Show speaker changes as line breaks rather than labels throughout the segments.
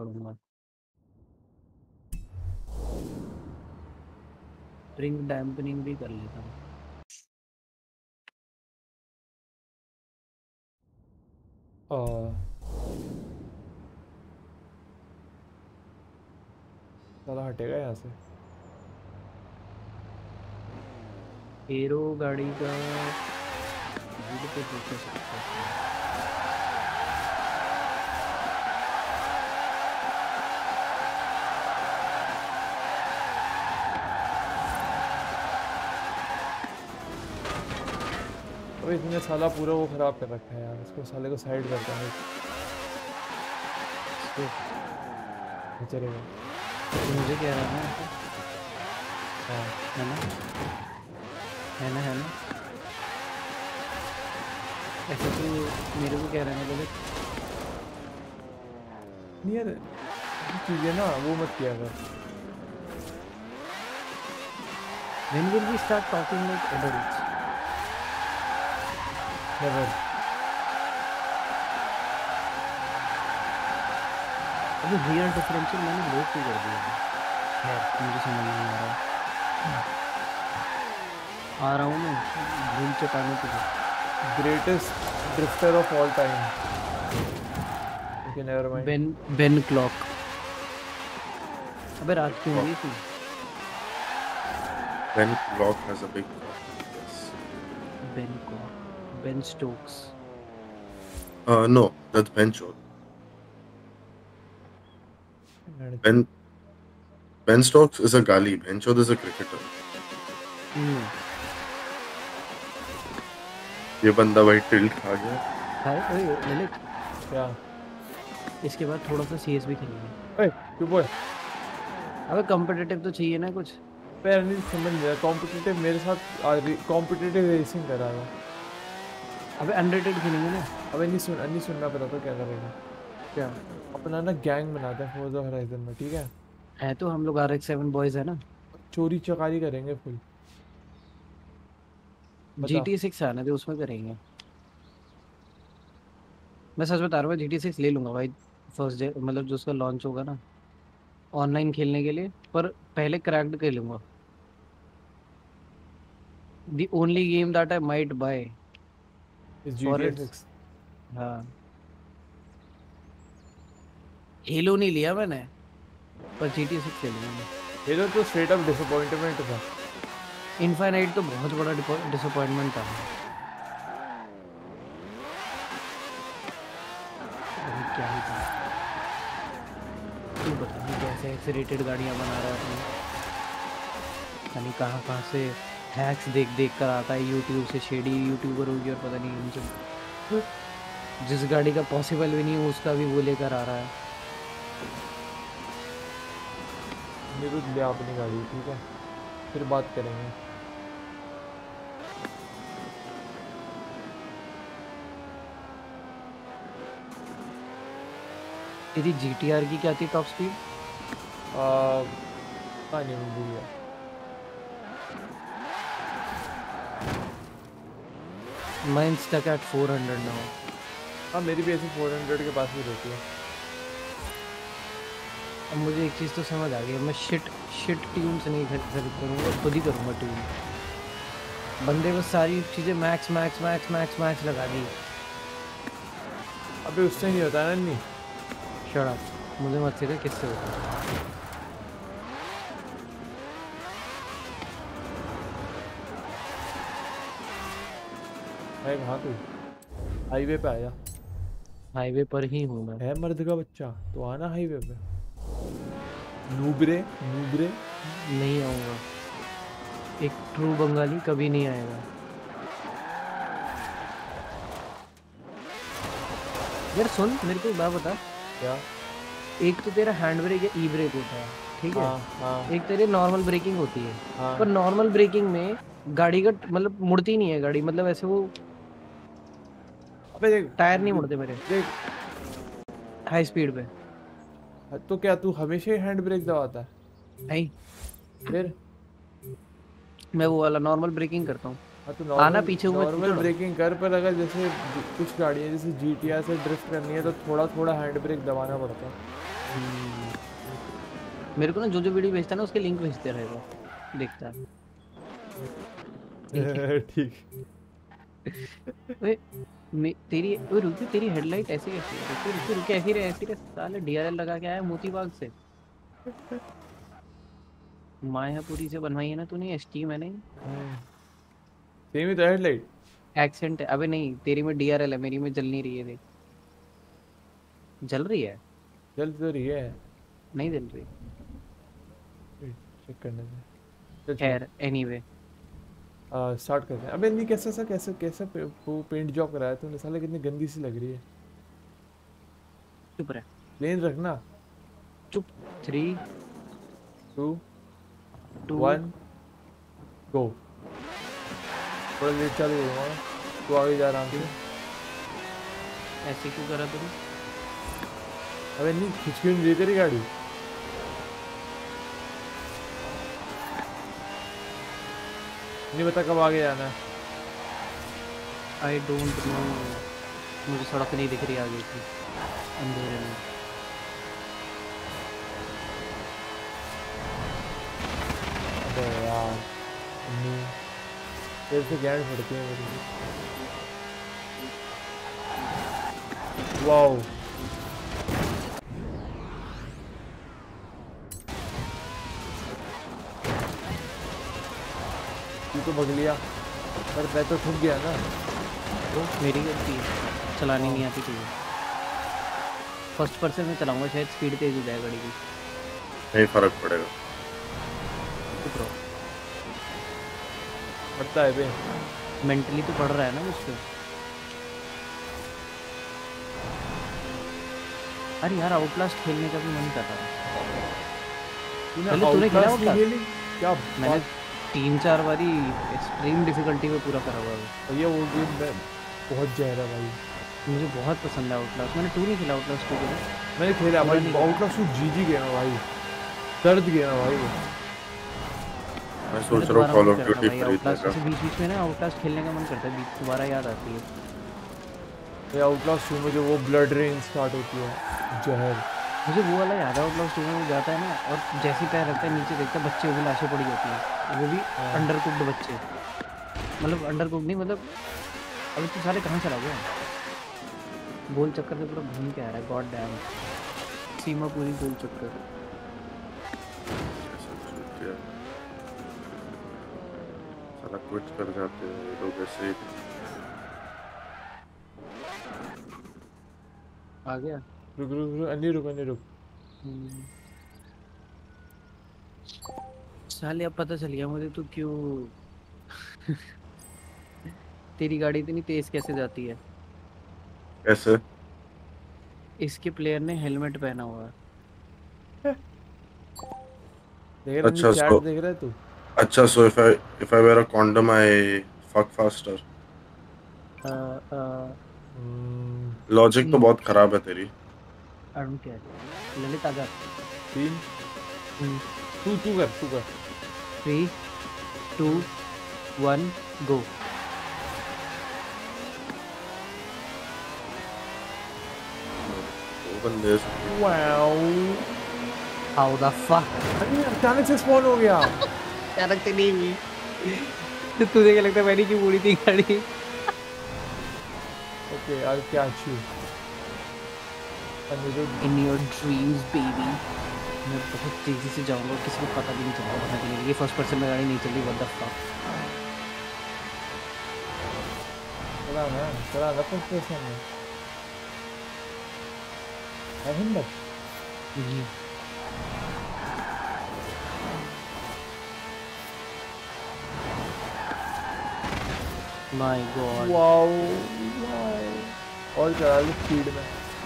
पड़ूंगा। Spring dampening भी कर लेता हूँ।
साला हटेगा यहाँ से।
हीरो गाड़ी का व्हील पे फोकस करते हैं।
अबे इसने साला पूरा वो खराब कर रखा है यार, इसको साले को साइड करता है।
इसको
चलेगा।
तो मुझे कह रहा है ना,
हाँ
है ना, है ना, है ना, ऐसा तो मेरे को कह रहा है ना।
नहीं यार, चीज़ें ना वो मत किया कर।
When will we start talking like adults?
Never.
अभी रियल डिफरेंशियल मैंने लोड क्यों कर दिया है? खैर मुझे समझ नहीं आ रहा। आ रहा हूँ मैं धूल चटाने के लिए।
Greatest drifter of all time. Okay never mind.
Ben clock. अबे रात क्यों हुई थी?
Ben Clock has a big cock. Yes.
Ben clock, Ben Stokes.
No, that's Ben Chod. Ben Stokes is a gali. Ben Chod is a cricketer. ये बंदा भाई tilt खा गया।
हाय ओए ललित,
क्या?
इसके बाद थोड़ा सा सीएस भी खेलेंगे।
ओए चुप बोल।
अबे कॉम्पिटिटिव तो चाहिए ना कुछ।
पैर नहीं समझ रहा, कॉम्पिटिटिव मेरे साथ कॉम्पिटिटिव रेसिंग करा था।
अबे अनरेटेड खेलेंगे ना।
अबे नहीं सुनना पता तो क्या करेगा।
क्या?
अपना ना गैंग बनाते हैं फोर्जा होराइजन में, ठीक है?
है तो हम लोग RX-7 बॉयज है ना।
चोरी चकारी करेंगे फुल।
GT6 आने दे, उसमें करेंगे। मैं सच बता रहा हूँ, GT6 ले लूंगा भाई फर्स्ट डे, मतलब जो उसका लॉन्च होगा ना ऑनलाइन खेलने के लिए, पर पहले क्रैक्ड कर लूंगा। The only game that I might buy
is
for
GTA
it's.
6।
हाँ, हेलो नहीं लिया मैंने, पर GT6 ले लूंगा मैं।
ये तो स्ट्रेट अप डिसअपॉइंटमेंट था।
इनफाइनाइट तो बहुत बड़ा डिसअपॉइंटमेंट था। अभी क्या ही था, तू बता नहीं कैसे एक्सीरेटेड गाड़ियाँ बना रहा है अपनी, यानी कहाँ कहाँ से हैक्स देख देख कर आता है यूट्यूब से, शेडी यूट्यूबर होगी और पता नहीं उनसे जिस गाड़ी का पॉसिबल भी नहीं है उसका भी वो लेकर आ रहा है।
निरुद्ध ले अपनी गाड़ी, ठीक है? फिर बात करेंगे।
तेरी GTR की क्या थी टॉप स्पीड?
नहीं मैं भूल गया।
Mine stuck at 400 now.
हाँ मेरी भी ऐसे 400 के पास ही रहती है।
अब मुझे एक चीज़ तो समझ आ गई, मैं शिट ट्यून से नहीं खरीद करूँगा, खुद ही करूँगा ट्यून। बंदे बस सारी चीज़ें max max max max max लगा दी।
अबे उससे नहीं होता ना। नहीं
शट अप, मुझे मत सिखा किससे होता है।
है कहाँ तू? हाईवे पे आया।
हाईवे पर ही हूँ मैं।
है मर्द का बच्चा तो आना हाईवे पे। नूबरे नूबरे।
नहीं आऊँगा, एक ट्रू बंगाली कभी नहीं आएगा। यार सुन, मेरे को एक बात बता।
क्या?
एक तो तेरा हैंड ब्रेक या ई ब्रेक होता है, ठीक है?
हाँ
एक तेरे नॉर्मल ब्रेकिंग होती है,
हाँ।
पर नॉर्मल ब्रेकिंग में गाड़ी का मतलब मुड़ती नहीं है गाड़ी, मतलब ऐसे वो
अबे देख
टायर नहीं मुड़ते मेरे
देख।
हाई स्पीड पे।
तो क्या तू हमेशा ही हैंड ब्रेक दबाता है?
नहीं,
फिर?
मैं वो वाला नॉर्मल ब्रेकिंग करता हूँ।
हाँ तो
आना
नॉर्मल
पीछे हुए
नॉर्मल
चढ़ो।
ब्रेकिंग कर, पर अगर जैसे कुछ गाड़ियाँ जैसे GTR से ड्रिफ्ट करनी है तो थोड़ा थोड़ा हैंड ब्रेक दबाना पड़ता है।
मेरे को ना जो वीडियो भेजता है ना उसके लिंक भेजते रहेगा, देखता है। ठीक है।
ठीक।
ओए तेरी ओए रुकी, तेरी हेडलाइट ऐसी कैसी है? रुकी रुकी रुकी, ऐसी रहे साले, डीआरएल लगा के आया मोती बाग से। मायापुरी से बनवाई है ना तूने, एसटी मैंने।
सेम ही तो हेडलाइट।
एक्सेंट है, अबे नहीं तेरी में डीआरएल है, मेरी में जल नहीं रही है, देख। जल रही है?
चल तो रही है।
नहीं जल रही।
चेक करने दे। चल छोड़।
खैर एनीवे,
स्टार्ट करते हैं। अबे नहीं, कैसा वो पेंट जॉब कराया तूने साले, कितनी गंदी सी लग रही है।
चुप रह।
प्लेन रखना।
चुप। 3
2
2
1 गो। थोड़ा लेट चालू करूँगा, तू आगे जा रहा है।
ऐसे क्यों करा तूने?
अबे नहीं, खिंच क्यों नहीं रही तेरी गाड़ी? नहीं बता कब आगे जाना है।
आई डोंट नो, मुझे सड़क नहीं दिख रही आगे की, अंधेरे में।
अबे यार नहीं, तेरे से गैंड फटती है मेरी। वाओ, तू तो भग लिया, पर मैं तो ठुक गया ना।
तो मेरी गलती है, चलानी नहीं आती तुझे। फर्स्ट पर्सन में चलाऊंगा, शायद स्पीड तेज हो जाए गाड़ी की।
नहीं फर्क पड़ेगा।
चुप रहो।
पता है बे।
मेंटली तो पढ़ रहा है ना मुझसे। अरे यार आउटलास्ट खेलने का भी मन कर रहा है। तूने खेला
Outlast नहीं
Outlast?
खेली क्या?
मैंने 3-4 बारी एक्सट्रीम डिफिकल्टी में पूरा करा हुआ है।
ये वो गेम बहुत जहर है भाई।
मुझे बहुत पसंद है आउटलास्ट। मैंने 2 नहीं खेला, आउटलास्ट 2 खेला।
मैंने खेला
पूरा
भाई,
नहीं खेला।
आउटलास्ट जीजी गेम है भाई, दर्द गेम है भाई।
मैं
मैंने
सोच रहा हूँ
दोबारा
कॉल
मन
ऑफ
करता
ड्यूटी
है भाई,
खरीदने
आउटलास्ट
का।
से बीच बीच में ना आउटलास्ट खेलने का मन करता है, बीच दोबारा याद आती है।
ये आउटलास्ट 2 में जो वो ब्लड रेन स्टार्ट होती है, जहर।
मुझे वो वाला याद है, आउटलास्ट 2 में वो जाता है ना और जैसे ही पैर रखता है नीचे देखता है बच्चे की लाशें पड़ी होती हैं, वो भी अंडर कुक्ड बच्चे। मतलब अंडर कुक्ड नहीं, मतलब अभी तू सारे कहाँ चला गया? गोल चक्कर से पूरा घूम के आ रहा है, गॉड डैम। सीमा पूरी गोल चक्कर।
ऐसा चूतिया। साला क्विट कर जाते हैं ये लोग ऐसे ही।
आ गया।
रुक रुक रुक, अन्नी रुक।
साले अब पता चल गया मुझे तू क्यों तेरी गाड़ी इतनी तेज कैसे जाती है।
कैसे?
इसके प्लेयर ने हेलमेट पहना हुआ है।
देख रहा है
अच्छा
चैट,
सो
देख रहा है तू?
अच्छा so if I wear a condom I fuck faster. Logic तो बहुत खराब है तेरी।
I don't care. ललित आजा।
3 तू कर
3 2 1 गो।
वो बंदे
वाओ।
How the fuck.
अरे अचानक से स्पॉन हो गया।
अचानक से नहीं हुई। तुझे क्या लगता है मैंने क्यों उड़ी थी गाड़ी?
ओके यार, क्या अच्छी
इन योर ड्रीम्स बेबी। मैं बहुत तेजी से जाऊंगा, किसी को पता भी नहीं चलेगा कहाँ चलेगी। ये फर्स्ट पर्सन में गाड़ी नहीं चल रही, व्हाट द फक।
चला ना फर्स्ट पर्सन में। हिम्मत।
My God.
वाओ। और चला ले स्पीड में।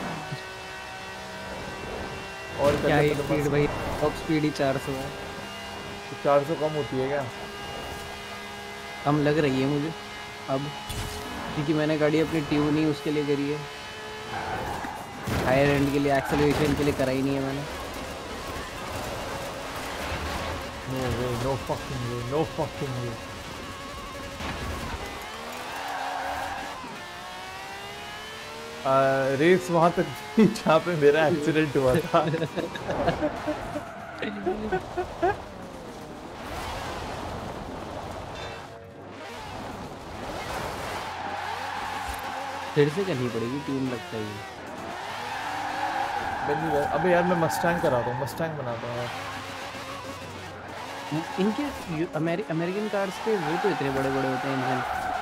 और
क्या ये स्पीड भाई? टॉप स्पीड ही 400 है।
400 कम होती है क्या?
कम लग रही है मुझे अब, क्योंकि मैंने गाड़ी अपनी ट्यून ही उसके लिए करी है, हायर एंड के लिए, एक्सेलरेशन के लिए करा ही नहीं है मैंने।
No fucking way. रेस वहां तक जहाँ पे मेरा एक्सीडेंट हुआ था।
फिर से करनी पड़ेगी ट्यून लगता है ये।
अबे यार मैं मस्टैंग कराता हूँ, मस्टैंग बनाता हूँ यार।
इनके अमेरिकन कार्स के वो तो इतने बड़े बड़े होते हैं इंजन।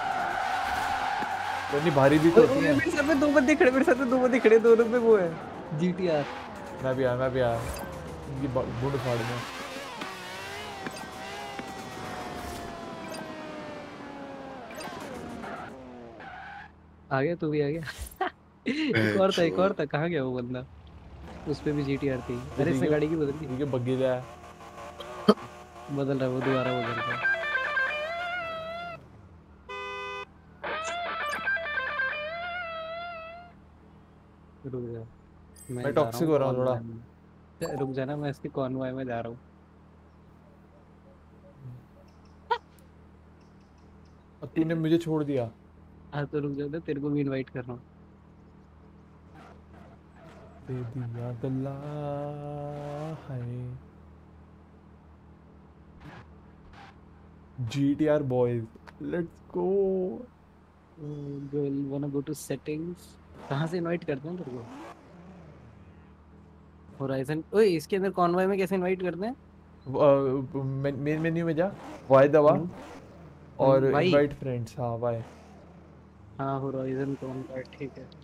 तो इतनी भारी भी तो होती है।
मेरे साथ में दो बंदे खड़े, मेरे साथ में दो बंदे खड़े, दोनों पे वो है GTR।
मैं भी आया इनकी बूढ़ फाड़ में।
आ गया तू भी आ गया। एक और था, कहाँ गया वो बंदा? उस पे भी GTR थी। अरे इसने गाड़ी की बदल दी।
ठीक है बग्गी जा।
बदल रहा है वो, दोबारा बदल रहा है। रुक जा, मैं
मैं
जा रहा
टॉक्सिक
हूँ
हो रहा हूँ थोड़ा।
कॉन्वॉय में। रुक जाना, मैं इसके कॉन्वॉय में जा रहा हूँ।
और तूने मुझे छोड़ दिया।
हाँ तो रुक जा, तेरे को भी इनवाइट कर रहा हूँ।
दे दिया गल्ला है। GTR boys, let's go।
Girl वाना गो टू सेटिंग्स। कहाँ से इनवाइट करते हैं तेरे को? होराइजन। ओए इसके अंदर कॉन्वॉय में कैसे इनवाइट करते हैं?
मेन मेन्यू में जा, वाई दबा और
भाई
इनवाइट फ्रेंड्स। हाँ वाई।
हाँ, होराइजन कॉन्वॉय ठीक है।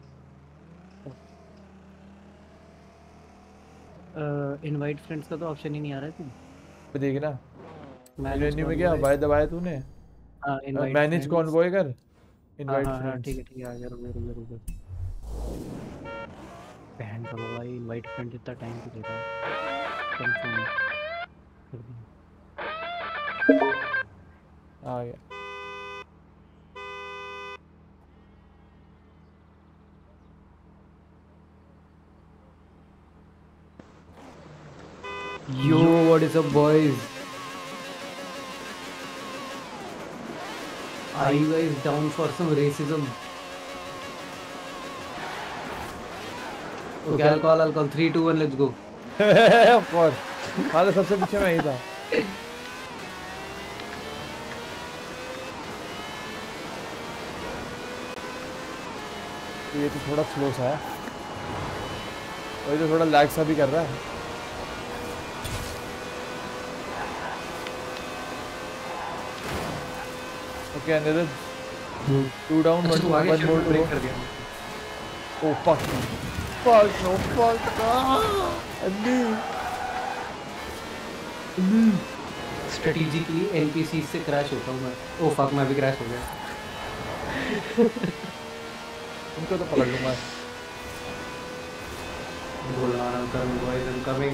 इनवाइट फ्रेंड्स का तो ऑप्शन ही नहीं आ रहा है तुम।
देखना
मैनेज
मेन्यू में क्या
कॉन्वॉय।
वाई दबाया तूने।
हाँ इनवाइट
मैनेज
फ्रेंड्स।
कॉन्वॉय कर,
हाँ
इनवाइट
हाँ हाँ
फ्रेंड्स।
ठीक है आ गया। रुक जा, रुक जा, रुक जा। बहन का भाई, इनवाइट फ्रेंड इतना टाइम क्यों लेता है? कंफर्म कर दिया।
आ गया।
Yo, what is up, boys? Are you guys down for some racism? Okay, I'll call. 3, 2, 1, let's go.
Of course. हाँ तो सबसे पीछे मैं ही था। तो ये तो थोड़ा स्लो सा है, और ये तो थोड़ा लैग सा भी कर रहा है। Okay Anirudh, 2 down 1 more to go।
कर दिया।
Oh fuck no, fuck Ali.
Strategically NPC से क्रैश होता हूँ मैं। ओह फक, मैं भी क्रैश हो गया।
उनको तो पकड़ लूंगा।
Hold on, I'm coming, boys, I'm coming.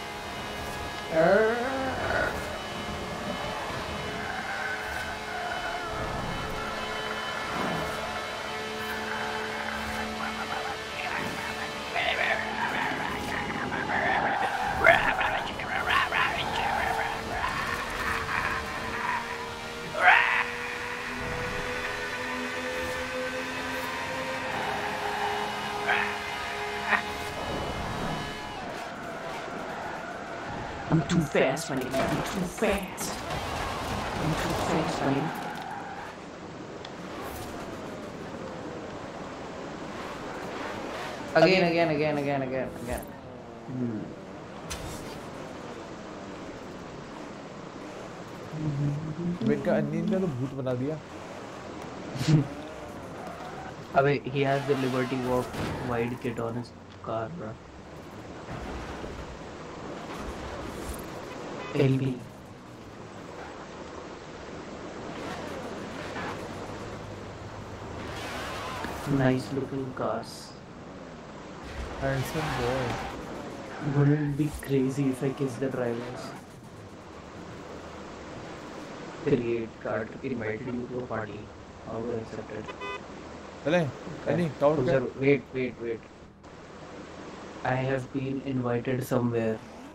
I'm too fast, man. I'm too fast. I'm too fast, man. Again.
इनका अन्नी ने तो भूत बना दिया।
अबे he has the Liberty Walk wide kit on his car, bro. LB. Nice looking cars.
Handsome boy.
Wouldn't it be crazy if I kiss the drivers? Create card invited you to a party. How do I accept it?
चले अन्नी count कर।
Wait. I have been invited somewhere.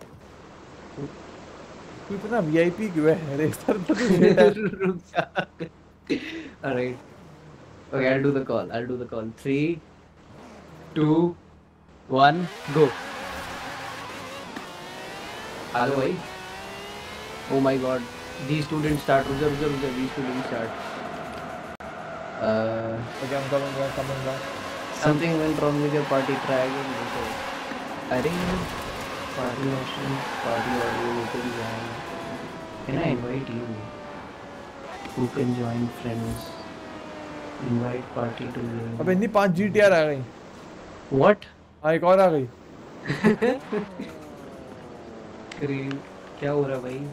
तू इतना VIP क्यों है racer तो तू shit है।
Alright. Okay, I'll do the call. 3, 2, 1, go. Hello भाई। Oh my God. These students start. रुक जा. These students start.
Okay, I'm coming back.
Something went wrong with your party. Try again later. अरे party option, party audio local join. Can I invite you? Who can join friends? Invite party to game.
अबे इतनी 5 GTR आ गई।
What?
हाँ एक और आ गई।
क्या हो रहा है भाई?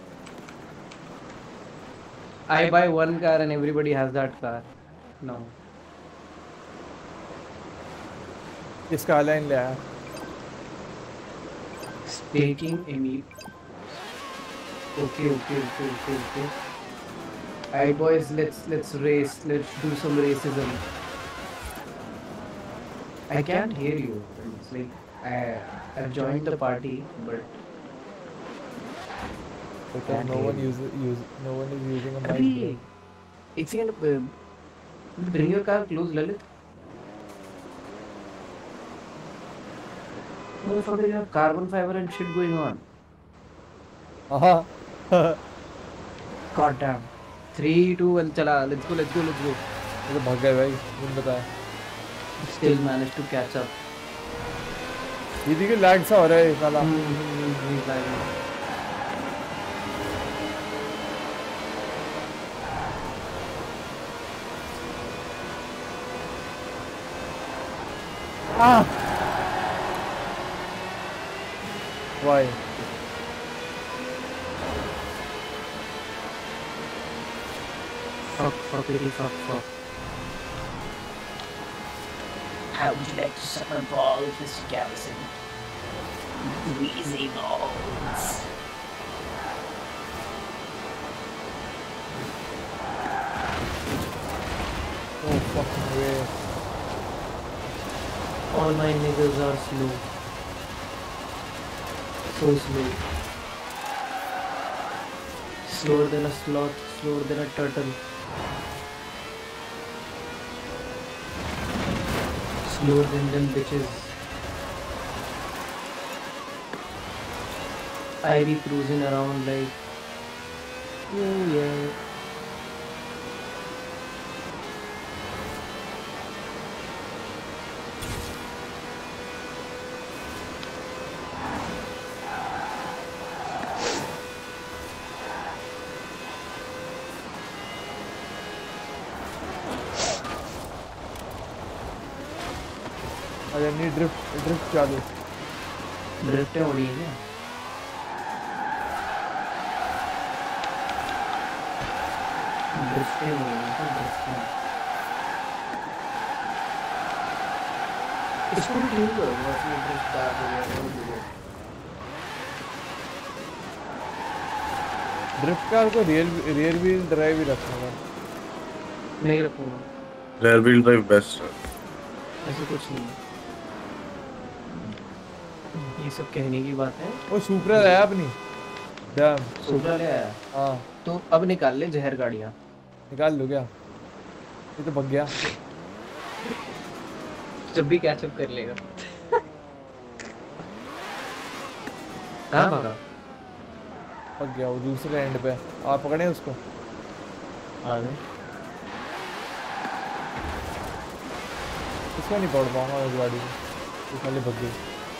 I buy one car and everybody has that car. No.
इसका लाइन ले आया।
Staking Amy. Okay. Alright boys, let's race. Let's do some racism. I can't hear you. It's like I've joined the party, but
Okay, no one is using a mic.
अभी
bro.
एक second. Bring your car close, Lalit. Motherfucker, you have carbon fiber and shit going on.
हाँ।
God damn. 3, 2, 1, चला. Let's go.
ये तो भाग गए भाई, तुम बताया।
Still managed to catch up.
ये देखिए लैग सा हो रहा है साला।
He's lagging.
Why?
Fuck. How would you like to suck my balls, Mr. Gallison? Greasy balls.
Oh fucking way.
All my niggas are slow. So slow. Slower than a sloth, slower than a turtle. Slower than them bitches. I be cruising around like, oh yeah.
अरे नहीं drift चालू।
Drift हो रही है क्या? Drift हो रही है तो ड्रिफ्ट। इसको भी ठीक करो, अपनी ड्रिफ्ट स्टार्ट हो गया।
ड्रिफ्ट कार को रियर व्हील ड्राइव ही रखना है।
नहीं रखूंगा,
रेयर व्हील ड्राइव बेस्ट है।
ऐसा कुछ नहीं है। ये सब कहने की बात है।
वो सुपरा है अपनी। डैम
सुपरा ले आया।
हाँ
तो अब निकाल ले जहर गाड़ियाँ।
निकाल लो क्या? ये तो भग गया।
जब भी कैचअप कर लेगा। कहाँ भागा?
भग गया वो दूसरे एंड पे। आप पकड़े उसको।
आ गए।
इसको नहीं पकड़ पाऊंगा इस गाड़ी को, ये खाली भग गई।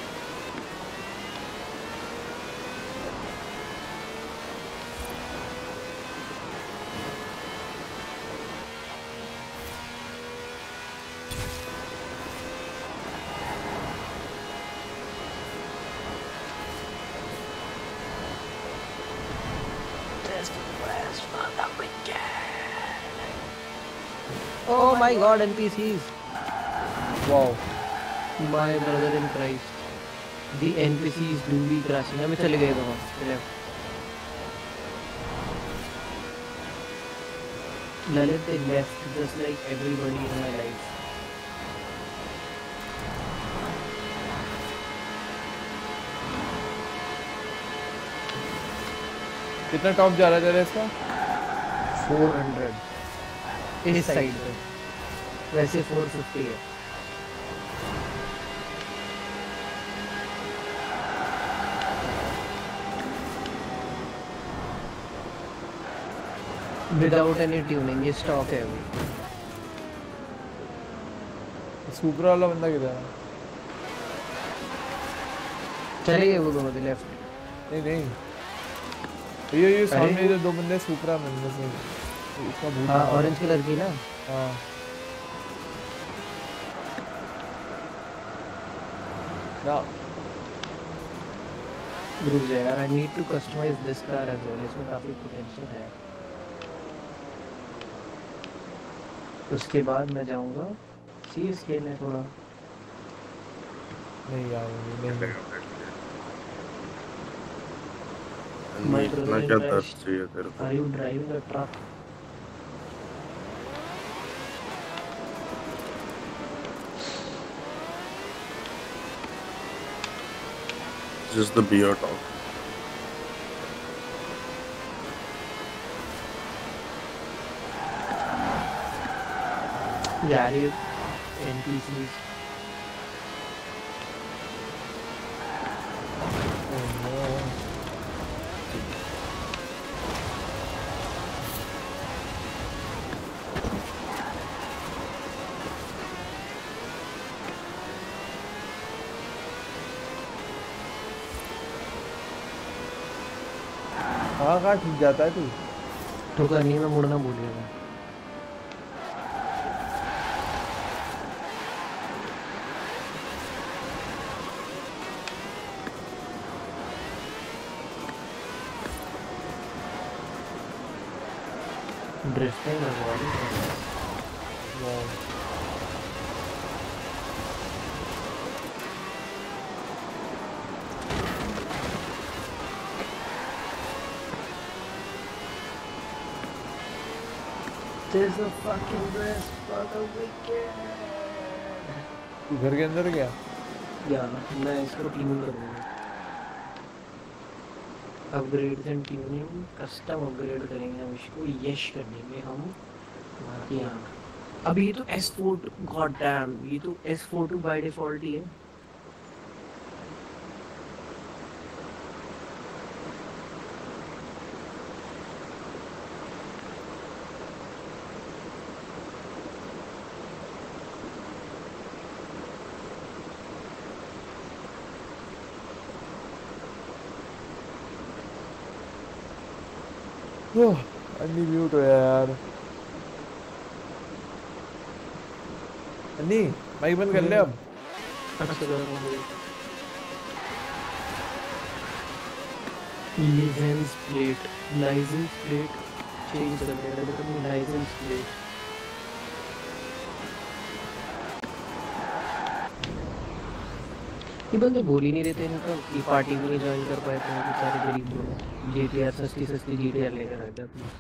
Oh my God, NPCs.
Wow
My brother in Christ. The NPCs do be crashing. हमें चले गए तो Lalit, they left just like everybody in my life.
कितना टॉप जा रहा है तेरा इसका?
400 इस साइड पे, वैसे 450 है। विदाउट एनी ट्यूनिंग, ये स्टॉक है अभी।
सुपरा वाला बंदा किधर है?
चले गए वो दोनों लेफ्ट।
नहीं नहीं, ये
अरे
सामने
वो
जो दो बंदे सुपरा में से इसका भूत
हाँ,
बना
ऑरेंज कलर की ना।
हाँ ना।
रुक जा यार, I need to customize this car as well, इसमें काफी पोटेंशियल है। उसके बाद मैं जाऊंगा सी एस के में थोड़ा।
नहीं यार नहीं।
माय
अन्नी
ब्रदर
इतना
इन
क्या दर्द
क्राइस्ट,
चाहिए तेरे को?
Are you driving a truck?
Just the beer talk.
यार ये एनपीसीज
Oh no. कहाँ ठीक जाता है तू?
ठोकरनी में मुड़ना भूलिएगा। ड्रिफ्टिंग लगवा दी।
वाह।
There's a fucking dress for the weekend.
तू घर के अंदर गया?
या मैं इसको ट्यून करूँगा। Upgrade and tuning, custom upgrade करेंगे हम इसको, यश करने हम बाकी यहाँ। अब ये तो S42, गॉड डैम, ये तो S42 बाय डिफॉल्ट ही है।
ओह, अन्नी म्यूट हो यार। अन्नी माइक बंद कर ले अब।
अच्छा करो। Licence plate, licence plate change कर दे रहा है, लाइसेंस प्लेट। ये बंदे बोल ही नहीं रहते इनका, ये पार्टी भी नहीं ज्वाइन कर पाए थे बेचारे गरीब लोग। जीटीआर सस्ती सस्ती जीटीआर लेकर आ गए अपनी।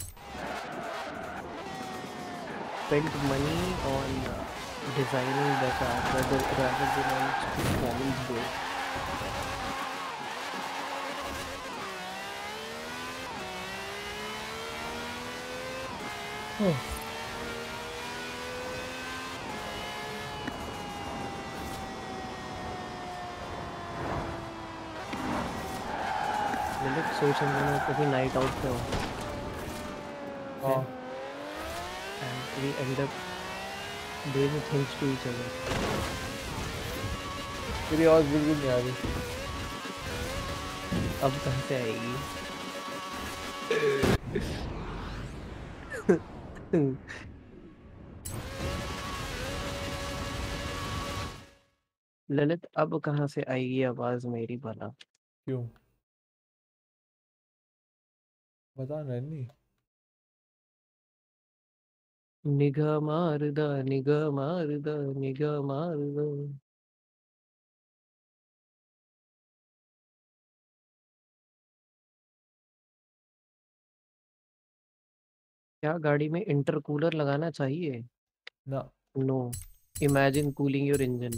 spent money on designing the car rather than on its performance though.
ओह,
मतलब सोच हम दोनों कभी नाइट आउट पे हो
हाँ
and we end up doing things to each other.
तेरी आवाज बिल्कुल नहीं आ रही।
अब कहाँ से आएगी? ललित अब कहाँ से आएगी आवाज मेरी भला?
क्यों बता ना अन्नी।
निगाह मारदा, निगाह मारदा, निगाह मारदा। क्या गाड़ी में इंटरकूलर लगाना चाहिए?
ना
no, imagine cooling your engine.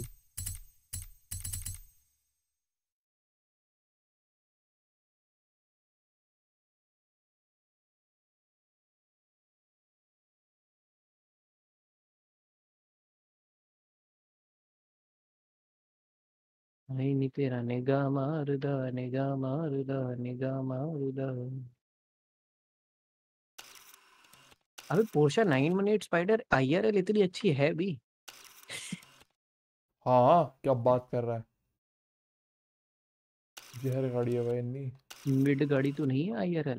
नहीं नहीं तेरा, निगाह मारदा, निगाह मारदा, निगाह मारदा। अबे पोर्शा 918 स्पाइडर IRL इतनी अच्छी है भी।
हाँ क्या बात कर रहा है, जहर गाड़ी है भाई इतनी।
मिड गाड़ी तो नहीं है IRL।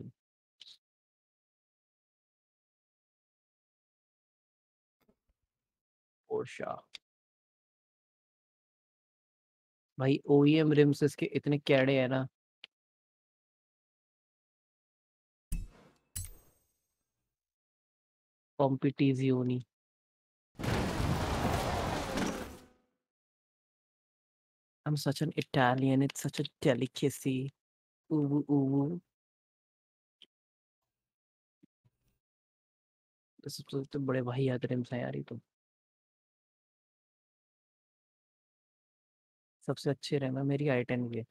पोर्शा भाई OEM रिम्स इसके इतने कैड़े हैं ना। कॉम्पिटिजियोनी। I'm such an Italian, it's such a delicacy. Ooh, ooh. सबसे तो बड़े वाहियात रिम्स हैं यार ये तो। सबसे अच्छे रैम है मेरी i10 के।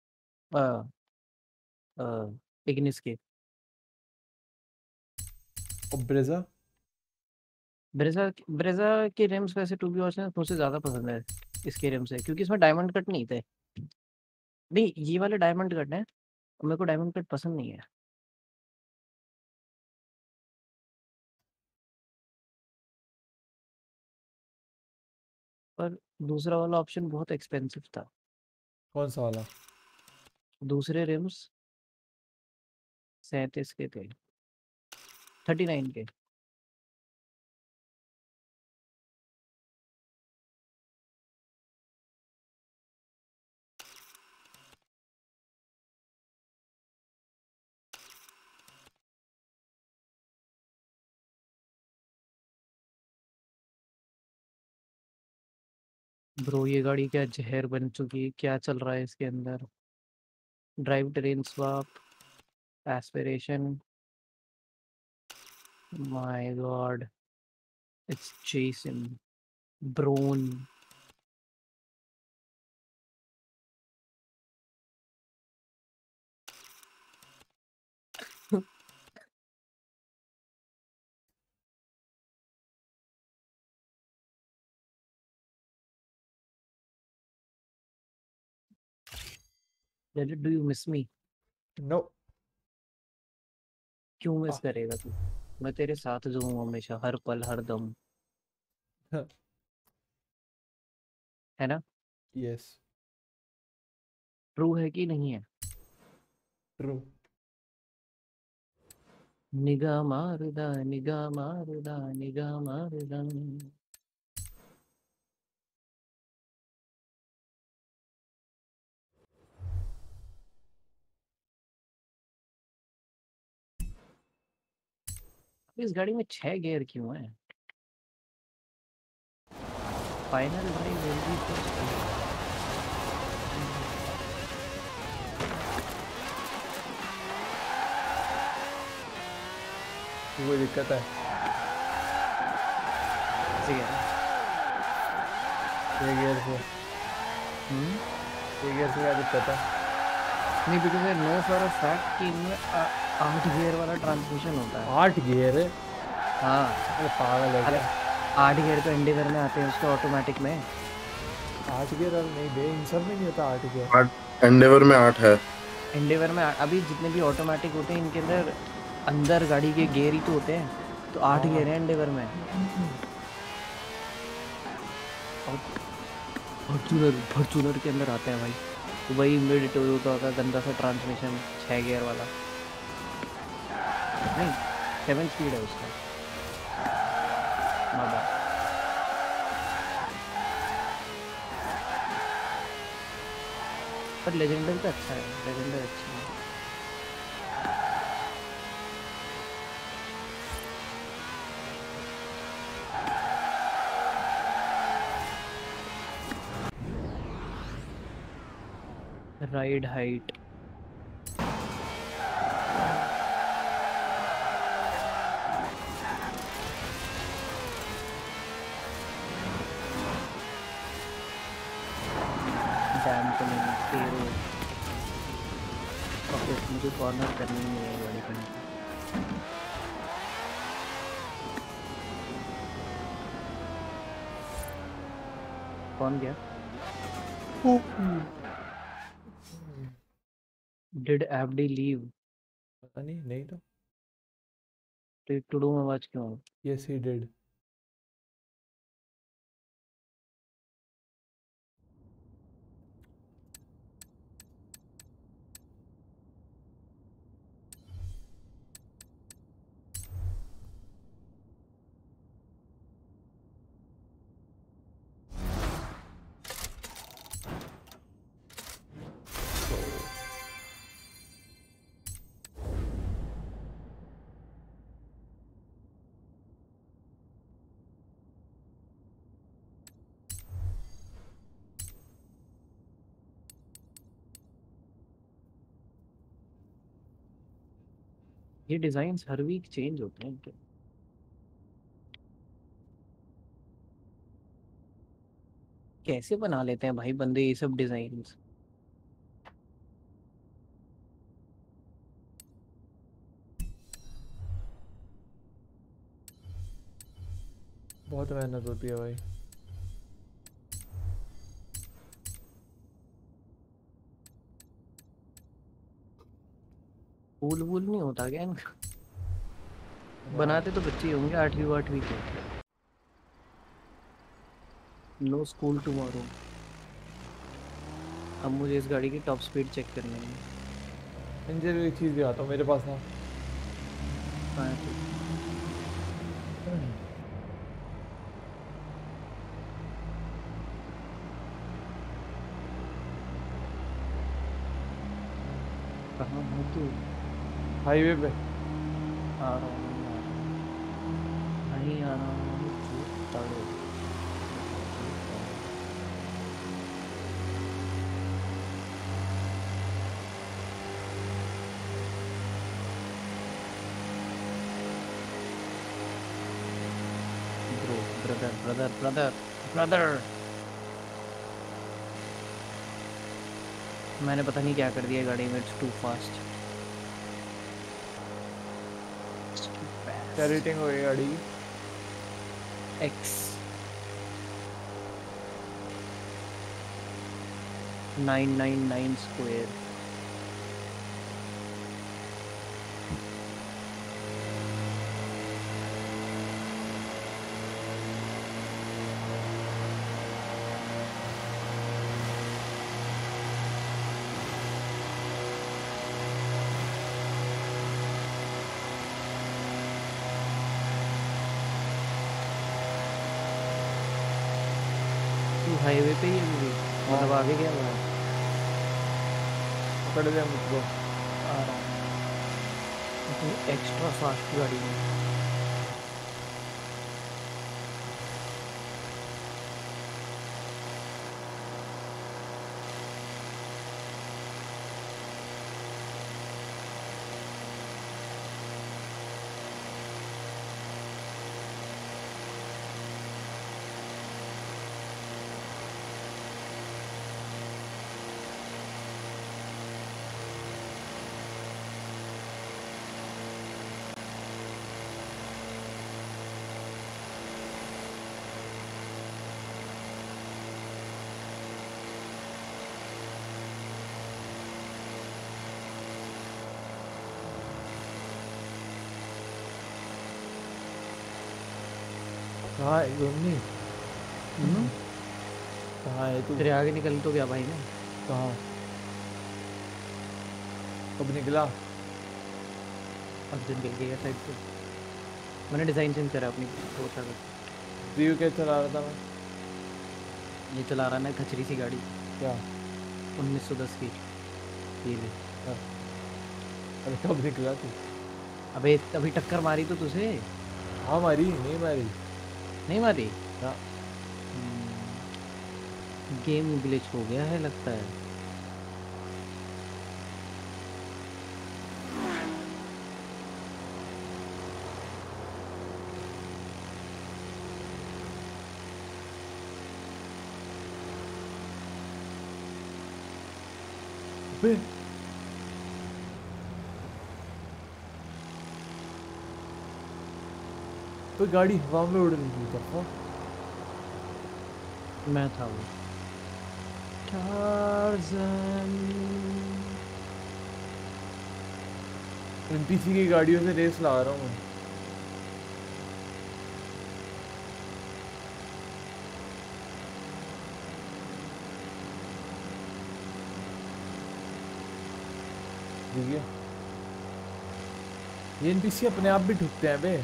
इग्निस के।
और ब्रेजा।
ब्रेजा ब्रेजा के रिम्स वैसे टू बी ऑनेस्ट मुझे ज़्यादा पसंद है इसके रिम्स है, क्योंकि इसमें डायमंड कट नहीं थे। नहीं, ये वाले डायमंड कट है, मेरे को डायमंड कट पसंद नहीं है। पर दूसरा वाला ऑप्शन बहुत एक्सपेंसिव था।
कौन सा वाला?
दूसरे रिम्स 37 के थे, 39 के। ब्रो ये गाड़ी क्या जहर बन चुकी है, क्या चल रहा है इसके अंदर। Drive train swap, aspiration, my God, it's Jason Brown. Do you miss me?
No.
क्यों मिस करेगा तू? मैं तेरे साथ जो हूँ हमेशा, हर पल हर दम, है ना?
यस।
ट्रू है कि नहीं है?
ट्रू।
निगाह मारदा, निगाह मारदा, निगाह मारदा। इस गाड़ी में 6 गियर क्यों है? फाइनल ड्राइव जल्दी से।
कोई दिक्कत है?
ठीक है।
ये गियर से, ये गियर से क्या दिक्कत है?
नहीं, because I know for a fact कि इनमें 8 गियर वाला ट्रांसमिशन होता है।
8 गियर है?
हाँ।
अरे पागल है
अरे
क्या?
8 गियर तो एंडेवर में आते हैं उसके ऑटोमेटिक में।
8 गियर और नहीं बे, इन सब में नहीं होता 8 गियर।
8 एंडेवर में 8 है।
एंडेवर में अभी जितने भी ऑटोमेटिक होते हैं इनके अंदर अंदर गाड़ी के गियर ही तो होते हैं, तो 8
हाँ।
गियर है एंडेवर में। फॉर्चूनर फॉर्चूनर के अंदर आते हैं भाई, तो वही मिड टोयोटा का गंदा सा ट्रांसमिशन 6 गियर वाला। नहीं, 7 स्पीड है उसका। मादा पर लेजेंडर तो अच्छा है, लेजेंडर अच्छा है। Ride height, dampening, aero. Okay, मुझे कॉर्नर करनी नहीं है गाड़ी पे। कौन गया? Did FD leave?
पता नहीं, नहीं तो
टेक टू डू में आवाज क्यों आ रही?
Yes he did.
ये डिजाइन हर वीक चेंज होते हैं क्या? कैसे बना लेते हैं भाई बंदे ये सब डिजाइन?
बहुत मेहनत होती है भाई।
फूल वूल नहीं होता क्या इनका? बनाते तो बच्चे ही होंगे 8वीं 8वीं के। No school tomorrow. अब मुझे इस गाड़ी की टॉप स्पीड चेक करनी है।
इंजन एक चीज़ दिखाता हूँ मेरे पास ना।
हाँ तो कहाँ हो तू?
हाईवे पे।
आ रहा हूँ नहीं आ रहा हूँ ताड़ो। Bro brother brother brother brother मैंने पता नहीं क्या कर दिया गाड़ी में। It's too fast.
क्या रेटिंग हो गई गाड़ी की?
X 999 square. तू हाईवे पे ही है अभी? मतलब आगे क्या हुआ?
पकड़ लिया मुझको।
आ रहा हूँ। तो एक्स्ट्रा फास्ट गाड़ी में।
कहाँ है गोनी?
हम्म?
कहाँ है तू?
तेरे आगे निकल तो गया भाई मैं।
कहाँ? कब निकला?
अब दिन निकल गया साइड से। मैंने डिजाइन चेंज करा अपनी सोचा कर।
रिव्यू क्या चला रहा था मैं?
ये चला रहा ना खचरी सी गाड़ी
क्या?
1910 की। ये ले।
हाँ। अरे कब निकला तू?
अबे अभी टक्कर मारी तो तुझे?
हाँ मारी नहीं मारी?
नहीं मारी?
ना।
गेम ग्लिच हो गया है लगता है।
बे तो गाड़ी हवा में उड़ रही थी तरफा।
मैं था वो टार्ज़न।
एनपीसी की गाड़ियों से रेस ला रहा हूँ मैं। ठीक है, ये एनपीसी अपने आप भी ठुकते हैं बे।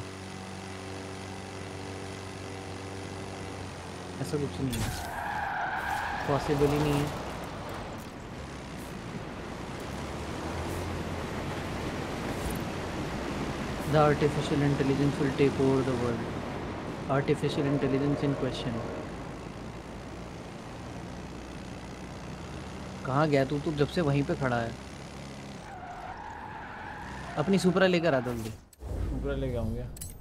ऐसा कुछ नहीं है, पॉसिबल ही नहीं है। The artificial intelligence will take over the world. Artificial intelligence in question. कहाँ गया तू? जब से वहीं पे खड़ा है। अपनी सुपरा लेकर आ जल्दी।
ऊपर लेके आऊंगा।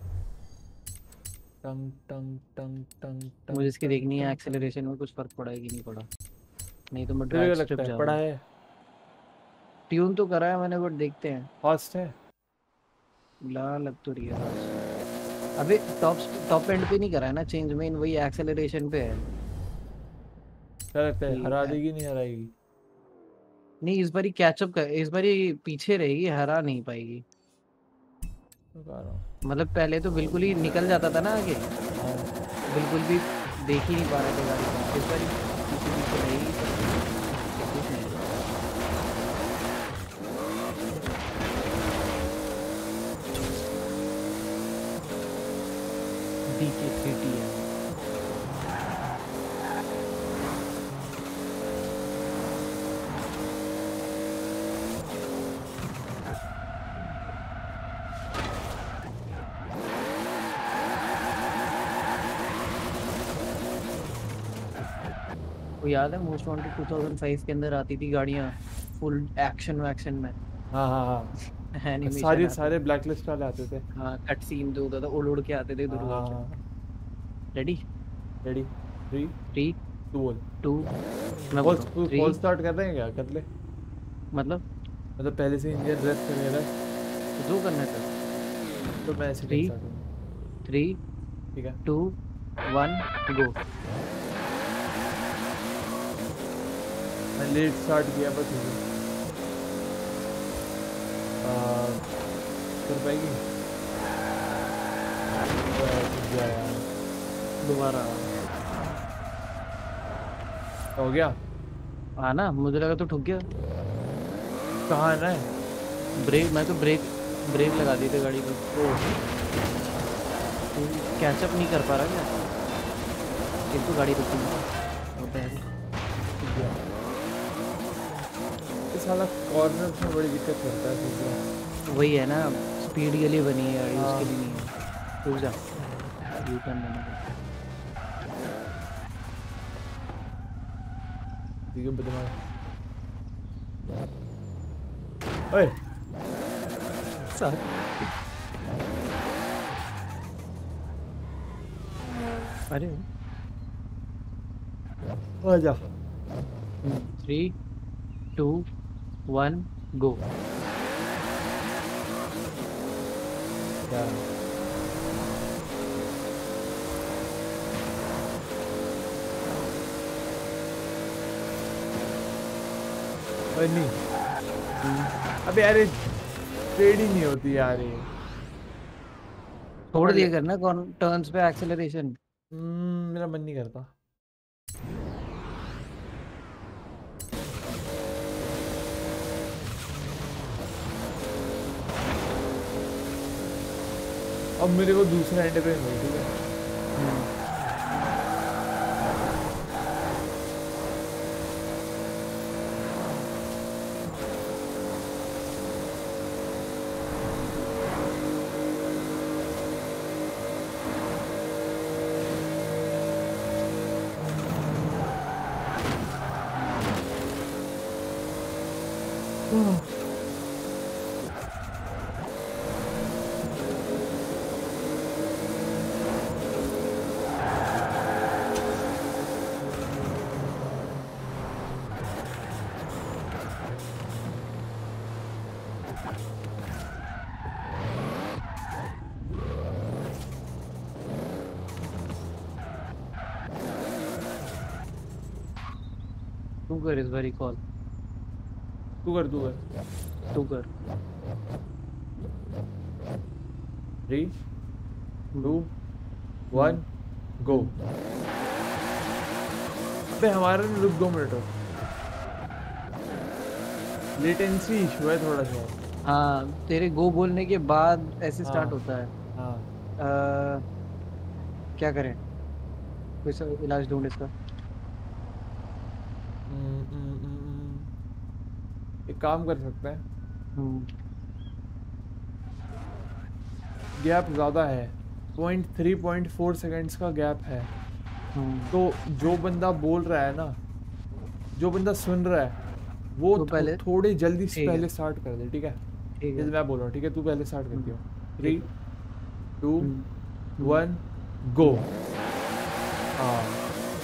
टंग टंग टंग टंग टंग।
मुझे इसकी देखनी है एक्सेलरेशन में कुछ फर्क पड़ा है कि नहीं पड़ा। नहीं तो मैं
तुझे क्या
ड्रैग स्ट्रिप
लगता है
जा रहा
पड़ा
हूँ।
है?
ट्यून तो करा है मैंने, बट देखते हैं।
फास्ट है।
ला लग तो रही है बस। अबे टॉप एंड पे नहीं करा है ना चेंज, मेन वही एक्सेलरेशन पे है।
क्या लगता है
कि
हरा देगी नहीं हराएगी?
नहीं, इस बारी कैचअप कर, इस बारी पीछे रहेगी, हरा नहीं पाएगी।
मैं कह रहा हूँ।
मतलब पहले तो बिल्कुल ही निकल जाता था ना आगे,
हाँ,
बिल्कुल भी देख ही नहीं पा रहे थे गाड़ी को। इस बारी पीछे पीछे रहेगी तो कुछ नहीं। DK3T है। वो याद है मोस्ट वांटेड 2005 के अंदर आती थी गाड़ियाँ फुल एक्शन वैक्शन में,
हाँ, हाँ, हाँ।
एनिमेशन
सारे
आते
सारे
थे।
ब्लैक लिस्ट वाले आते थे।
हाँ, कट सीन जो होता था उड़ उड़ के आते थे इधर उधर से।
हाँ।
रेडी?
रेडी, 3,
3
2 बोल।
2 मैं बोल रहा हूँ
फॉल
3।
स्टार्ट कर रहे हैं क्या? कर ले।
मतलब
मतलब पहले से इंजन रेस्ट कर रहा है
तो जो करना था।
तो मैं सेकंड
3
स्टार्ट करूँगा।
3
ठीक है।
2 1 गो।
मैं लेट स्टार्ट किया बस कर पाएगी? यार
दोबारा
हो गया।
आना, मुझे लगा तो ठुक गया।
कहाँ आना है?
ब्रेक, मैं तो ब्रेक ब्रेक लगा दी थी गाड़ी को। तू कैचअप नहीं कर पा रहा क्या? एक तो गाड़ी रुकी होता है।
ये साला कॉर्नर में बड़ी दिक्कत करता है फिर।
वही है ना, स्पीड के लिए बनी है गाड़ी,
हाँ।
उसके लिए नहीं है। रुक जा, यू टर्न लेने को।
ठीक है बदमाश। ओए
सर अरे
आ जा।
3 2 1 गो।
क्या? ओए नहीं। अबे अरे ट्रेड ही नहीं होती यार ये।
छोड़ दिया करना कौन टर्न्स पे एक्सेलरेशन।
मेरा मन नहीं करता। अब मेरे को दूसरा एंड पे नहीं, ठीक है।
तू कर इस बारी कॉल,
तू कर।
तू कर।
3 2 1 गो। अबे हमारा रुक 2 मिनट और। लेटेंसी इशू है थोड़ा सा।
हाँ, तेरे गो बोलने के बाद ऐसे स्टार्ट
हाँ
होता है।
हाँ।
क्या करें, कोई सा इलाज ढूंढ इसका।
एक काम कर सकते हैं,
हम्म।
गैप ज़्यादा है, 0.3.4 सेकेंड्स का गैप है।
हम्म।
तो जो बंदा बोल रहा है ना, जो बंदा सुन रहा है, वो
तो पहले
थोड़ी जल्दी से
ठीक है,
पहले स्टार्ट कर दे, ठीक है?
ठीक है।
जैसे मैं बोल रहा हूँ, ठीक है, तू पहले स्टार्ट करती
हम्म,
हो। थ्री
ठीक है।
Two
hmm. Hmm.
One go.
Hmm.
हाँ।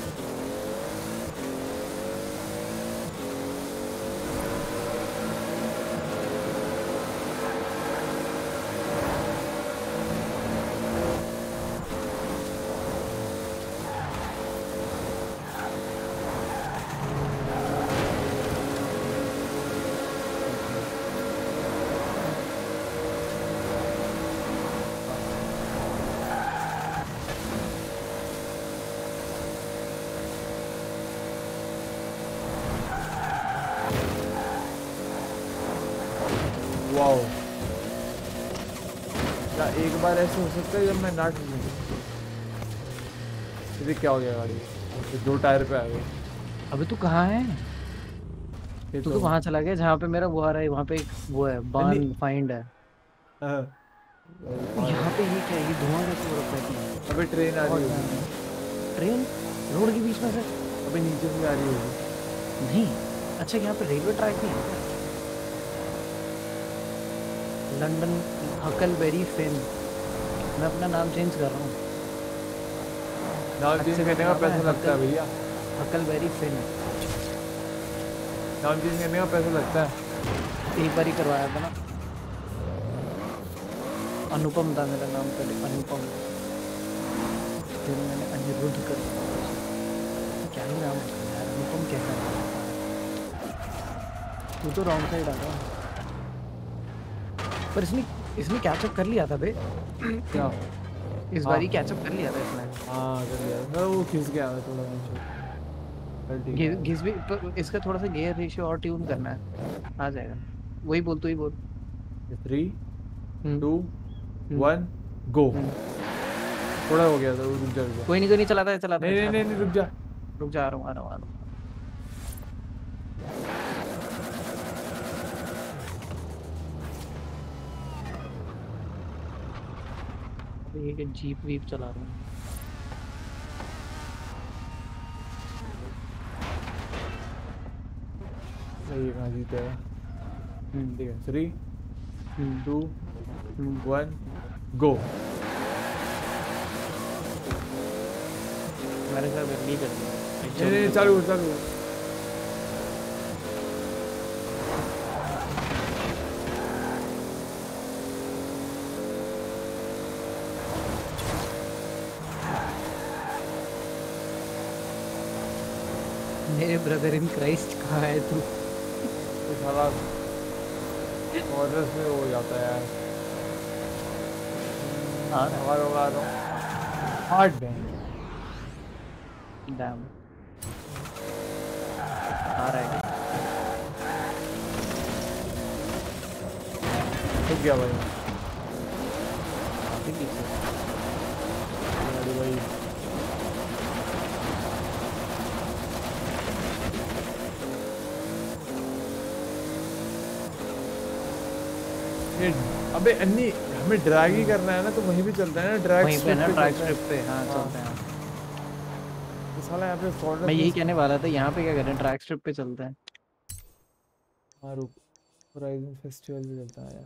वाओ। क्या एक बार ऐसे हो सकता है जब मैं ना ठूकूं? ये क्या हो गया गाड़ी? ये दो टायर पे आ गई।
अबे तू कहाँ है?
ये
तू
तो
तो वहां चला गया जहाँ पे मेरा वो आ रहा है, वहां पे एक वो है,
नहीं।
बान फाइंड है।
हाँ,
और यहाँ पे ये क्या है, ये धुआं कैसे हो रखा है इतना?
अबे ट्रेन आ रही
बहुत
होगी।
डैम है। ट्रेन रोड के बीच में से?
अबे नीचे से आ रही होगी।
नहीं। अच्छा, यहाँ पे रेलवे ट्रैक नहीं है क्या? London Huckleberry Finn. मैं अपना नाम चेंज कर रहा हूँ।
नाम चेंज
अच्छे से
करने का
नाम है
पैसा लगता है भैया।
Huckleberry Finn.
नाम चेंज करने का पैसा लगता है।
एक बार ही करवाया था ना। अनुपम था मेरा नाम पहले, अनुपम। फिर मैंने अनिरुद्ध कर दिया। क्या ही नाम है उसका यार, अनुपम कैसा नाम है? तू तो रॉन्ग साइड आ रहा है। पर इसने इसने कैचअप कर लिया था बे।
क्या?
इस
हाँ
बार ही कैचअप कर लिया था इसने।
हाँ, कर लिया मैं, वो खिस गया मैं थोड़ा नीचे। चल ठीक है।
घिस भी, पर इसका थोड़ा सा गियर रेशियो और ट्यून करना है, आ जाएगा। वही बोल, तू ही बोल।
3
हम्म।
2
हम्म।
1 गो।
हम्म।
थोड़ा हो गया था, रुक जा रुक जा।
कोई नहीं चलाता है, चलाता
नहीं
है,
नहीं
चलाता
नहीं
है।
नहीं, रुक जा।
रुक जा, आ रहा हूँ, आ रहा हूँ, आ रहा हूँ। अबे ये जीप वीप चला रहा हूँ।
नहीं, ये कहाँ जीतेगा?
हम्म।
ठीक है, 3
हम्म।
2
हम्म।
1 गो।
मैंने कहा जल्दी कर दिया।
नहीं नहीं, चालू चालू।
मेरे ब्रदर इन क्राइस्ट कहाँ है तू?
तो सारा ऑर्डर्स में हो जाता है यार।
आ रहा
आ रहा हूँ। Hard bend.
है, डैम। आ रहा है।
रुक गया भाई।
काफी पीछे।
गाड़ी भाई। ये अबे अन्नी, हमें ड्रैग ही करना है ना, तो वहीं भी चलता है ना, ड्रैग
वहीं पे
स्ट्रिप
ना,
पे
ट्रैक
चलता है।
स्ट्रिप पे, हाँ
हाँ।
चलते हैं।
तो साला यहाँ पे
मैं
फॉर्डर
यही
मिस।
कहने वाला था, यहाँ पे क्या करें, ट्रैक स्ट्रिप पे चलते हैं।
हाँ रुक, होराइजन फेस्टिवल भी चलता है यार।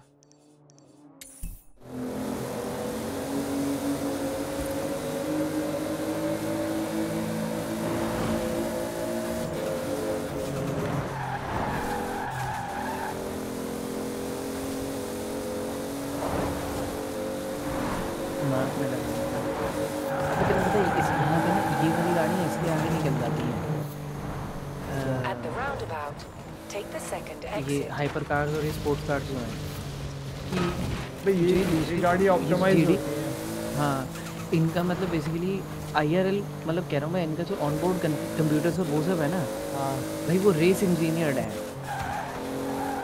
मार्क में लगा। अबे तेरे को पता है, इस यहाँ पे ना ये वाली गाड़ी इसलिए आगे निकल जाती है।
At the roundabout, take the second
ये
exit.
हाइपर कार्स और ये स्पोर्ट्स कार्स जो हैं कि
भाई
जो
ये
दूसरी
गाड़ी
ये
ऑप्टिमाइज
GD,
होती है।
हाँ, इनका मतलब बेसिकली IRL, मतलब कह रहा हूँ मैं, इनका जो ऑनबोर्ड कंप्यूटर सब वो सब है ना
हाँ
भाई, वो रेस इंजीनियर्ड है।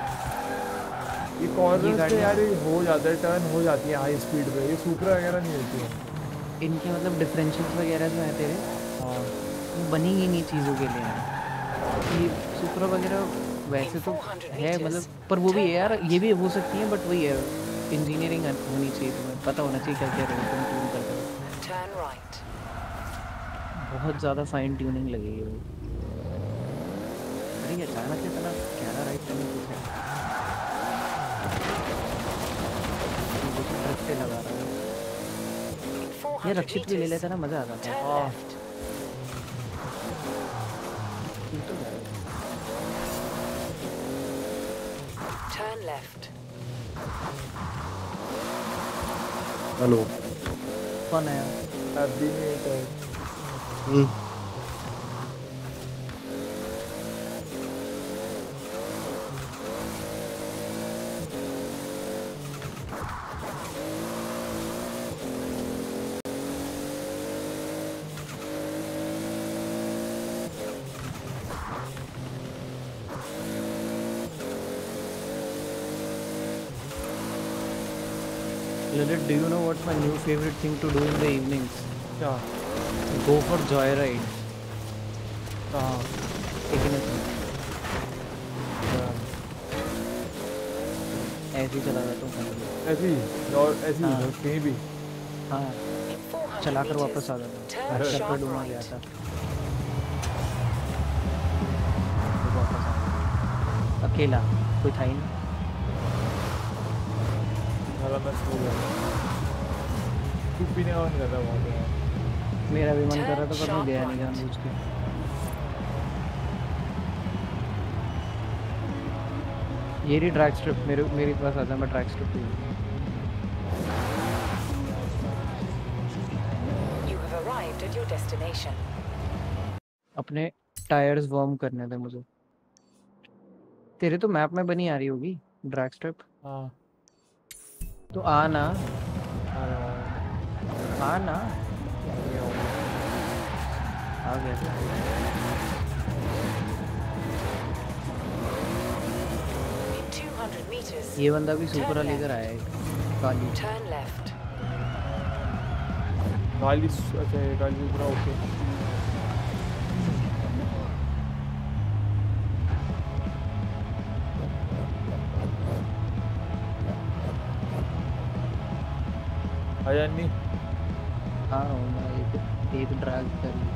ये कॉर्नर्स पे
गाड़ियाँ-
यार ये हो जाता है, टर्न हो जाती है हाई स्पीड पे, ये सुपरा वगैरह नहीं होती है।
इनके मतलब डिफरेंशियल्स वगैरह जो हैं तेरे,
हाँ
वो बनी ही नहीं चीज़ों के लिए हैं। ये सुपरा वगैरह वैसे तो
400
है
meters,
मतलब, पर वो भी है यार,
turn
ये
right.
भी हो सकती है, बट वही है, इंजीनियरिंग होनी चाहिए, तुम्हें पता होना चाहिए क्या क्या रहे तुम ट्यून करते हो।
Turn right.
बहुत ज़्यादा फाइन ट्यूनिंग लगेगी भाई। अरे ये अचानक इतना गहरा राइट टर्न कुछ है, वो तो ट्रक पे लगा रहा है।
In
ये
400
रक्षित भी ले
meters,
लेता ना, मज़ा आता था।
turn
हाँ।
left.
तू तो जा।
Turn left.
हेलो।
कौन आया?
अभी नहीं तो
हम्म।
Lalit, do you know what's my new favorite thing to do in the evenings?
क्या?
Go for joyride.
कहाँ?
Taking a ऐसे ही चला जाता हूँ कहीं।
ऐसी ही और ऐसी ही
हाँ।
बस कहीं भी।
हाँ,
In 400
चलाकर
meters,
वापस आ जाता हूँ।
turn
अच्छा
sharp
डूमा गया
right.
था, तो वापस आ गया। अकेला, कोई था ही नहीं।
साला मैं सो गया। तू पीने का मन कर रहा है वहाँ पे यार।
मेरा भी मन कर रहा था, पर मैं
Sharp
गया नहीं
right.
जानबूझ के। ये रही ड्रैग स्ट्रिप, मेरे पास आ जा, मैं ड्रैग स्ट्रिप पे हूँ।
You have arrived at your destination.
अपने टायर्स वार्म करने थे मुझे। तेरे तो मैप में बनी आ रही होगी ड्रैग स्ट्रिप,
हाँ।
तो आ ना,
आ रहा हूँ।
आ ना,
ये हो गया।
आ गया।
In 200 meters,
ये बंदा भी सुपरा लेकर आया है, काली।
turn left.
काली अच्छा ये काली सुपरा ओके। आया नहीं।
हाँ मैं एक ड्रैग कर ली।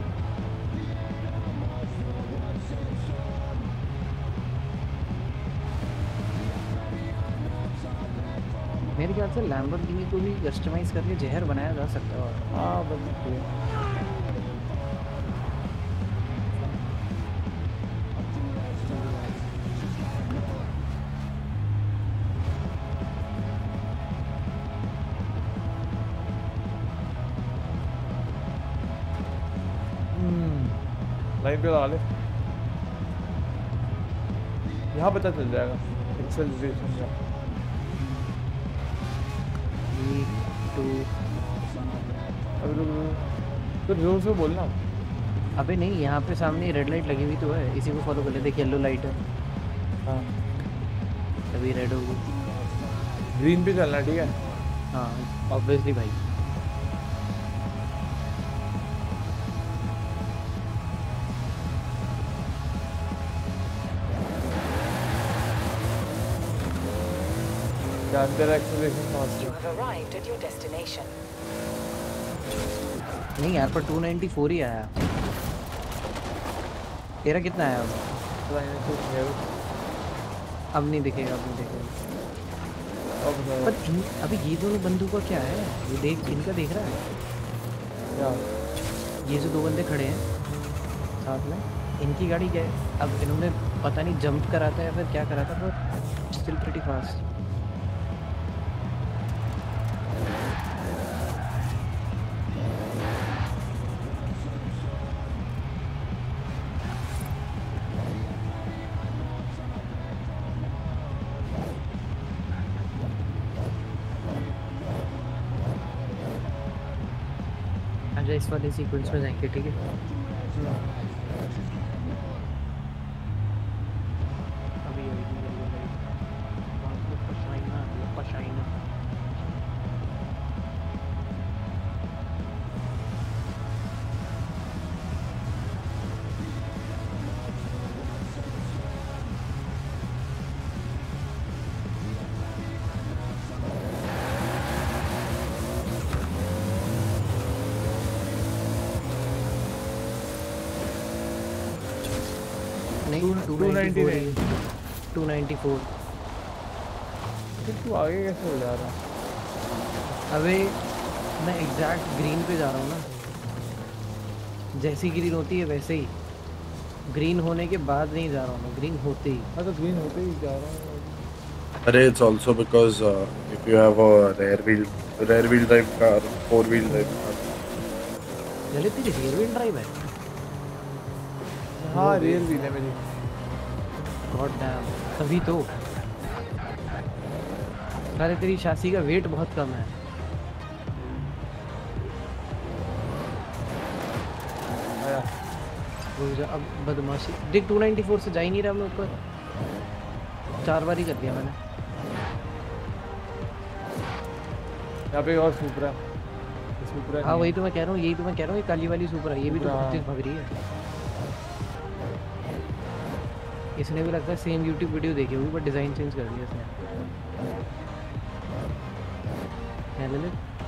मेरे ख्याल से लैम्बोर्गिनी को भी कस्टमाइज करके जहर बनाया जा सकता है। और
हाँ बस ये। लाइन पे लगा ले। यहाँ पता चल जाएगा एक्सेलरेशन का।
2
अभी तो जोर से बोलना।
अबे नहीं, यहाँ पे सामने रेड लाइट लगी हुई तो है, इसी को फॉलो कर ले। देख येलो लाइट है,
हाँ
अभी रेड होगी।
ग्रीन पे चलना ठीक है।
हाँ ऑब्वियसली भाई।
क्या अंदर एक्सेलरेशन फास्ट
You
है।
have arrived at your destination.
नहीं यार, पर 294 ही आया। तेरा कितना आया अब?
पता नहीं कुछ नहीं है।
अब नहीं दिखेगा, अब नहीं दिखेगा।
अब बताओ
पर अभी ये दोनों बंदूकों का क्या है? ये देख, इनका देख रहा है?
क्या।
ये जो 2 बंदे खड़े हैं साथ में, इनकी गाड़ी क्या है? अब इन्होंने पता नहीं जंप करा था या फिर क्या करा था, पर स्टिल प्रीटी फास्ट। अच्छा, इस वाले सीक्वेंस में जाएंगे, ठीक है? अभी नहीं 294 ही 294।
फिर तू आगे कैसे हो जा रहा है?
अबे मैं एग्जैक्ट ग्रीन पे जा रहा हूँ ना, जैसी ग्रीन होती है वैसे ही, ग्रीन होने के बाद नहीं जा रहा हूँ मैं, ग्रीन होते ही।
मैं तो ग्रीन होते ही जा रहा हूँ।
अरे it's also because if you have a rear wheel drive car, 4-wheel drive car.
Lalit तेरी रियर व्हील ड्राइव है?
हाँ रियर व्हील है मेरी।
गॉड डैम, तभी तो। अरे तेरी शासी का वेट बहुत कम है।
आया।
अब बदमाशी देख, 294 से जा ही नहीं रहा मैं ऊपर, 4 बार ही कर दिया मैंने।
यहाँ पे और सुपरा
हाँ वही तो मैं कह रहा हूँ, यही तो मैं कह रहा हूँ, ये काली वाली सुपर है, ये भी तो
Supra,
बहुत तेज भाग रही है। इसने भी लगता है सेम यूट्यूब वीडियो देखी होगी, बट डिजाइन चेंज कर दिया इसने। क्या ललित?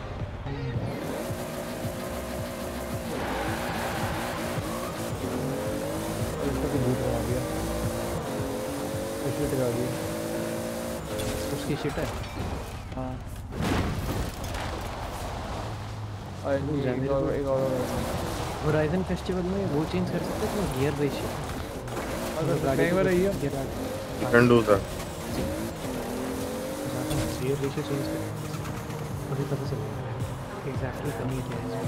इसका भी भूत बना दिया। शिट आ गई।
उसकी शिट है।
हाँ एक और
होराइजन फेस्टिवल में वो चेंज कर सकते हैं गियर रेशियो,
अगर गाड़ी में रही है
You can do that.
Gear ratio change कर, मुझे पता चल एग्जैक्टली करनी क्या है।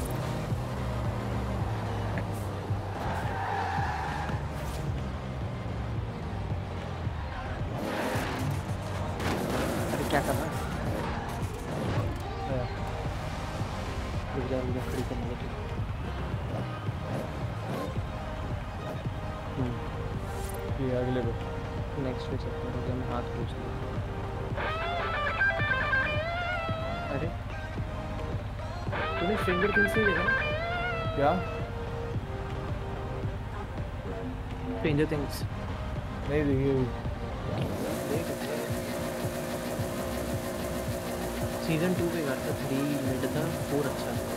अरे क्या करना है? रुक जा खड़ी करने लगी।
ये अगले पे
नेक्स्ट पे चलते हैं, रुक जा मैं हाथ पूछ लूँ। अरे तूने फिंगरप्रिंट से देखा?
क्या
स्ट्रेंजर थिंग्स
नहीं देखी अभी।
सीजन 2 पे था, 3 मिड था, 4 अच्छा था।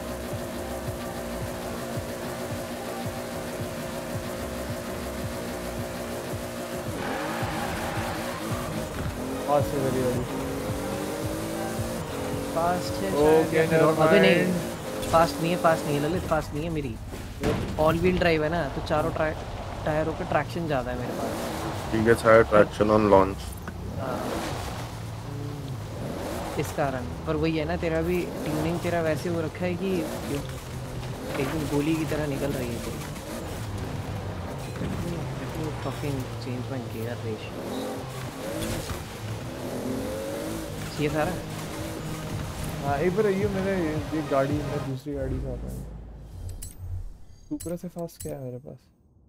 फास्ट है मेरी वाली।
फास्ट है
ओके
अबे नहीं, फास्ट नहीं है, फास्ट नहीं है ललित, फास्ट नहीं है मेरी। ऑल व्हील ड्राइव है ना, तो चारों टायरों पे ट्रैक्शन ज़्यादा है मेरे पास।
He gets higher traction on launch.
इस कारण। पर वही है ना, तेरा भी ट्यूनिंग तेरा वैसे हो रखा है कि एकदम गोली की तरह निकल रही है तेरी। fucking change my gear ratios. ये सारा
हाँ एक बार आइए मेरे ये गाड़ी में दूसरी गाड़ी से आता है। सुपरा से फास्ट क्या है मेरे पास?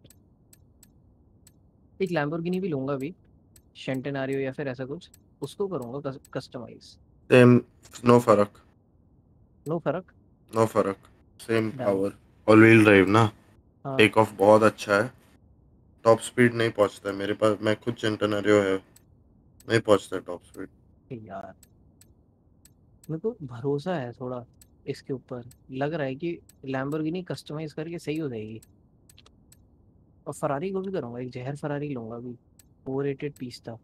एक लैम्बोर्गिनी भी लूंगा अभी, शेंटेनारियो या फिर ऐसा कुछ, उसको करूंगा कस्टमाइज।
Same, no फर्क,
नो फर्क।
no फर्क, same
Damn.
power. All wheel drive ना,
हाँ
टेक ऑफ बहुत अच्छा है, टॉप स्पीड नहीं पहुंचता है मेरे पास, मैं खुद सेंटेनारियो है, नहीं पहुंचता टॉप स्पीड।
यार मेरे को भरोसा है थोड़ा इसके ऊपर, लग रहा है कि लैम्बोर्गिनी कस्टमाइज करके सही हो जाएगी। और फरारी को भी करूंगा, एक जहर फरारी लूंगा अभी, ओवररेटेड पीस था।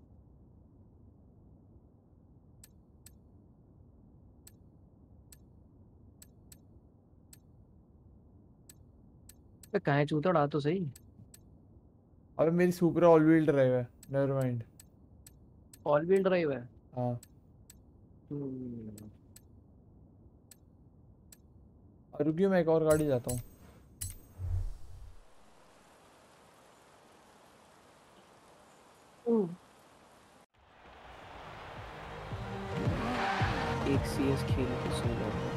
पे कहाँ है चूतड़, आ तो सही।
अबे मेरी सुपरा ऑल व्हील ड्राइव है, never mind.
All wheel drive है।
हाँ रुकिए मैं एक और गाड़ी जाता हूँ।
एक CS खेल के सो जाता हूँ।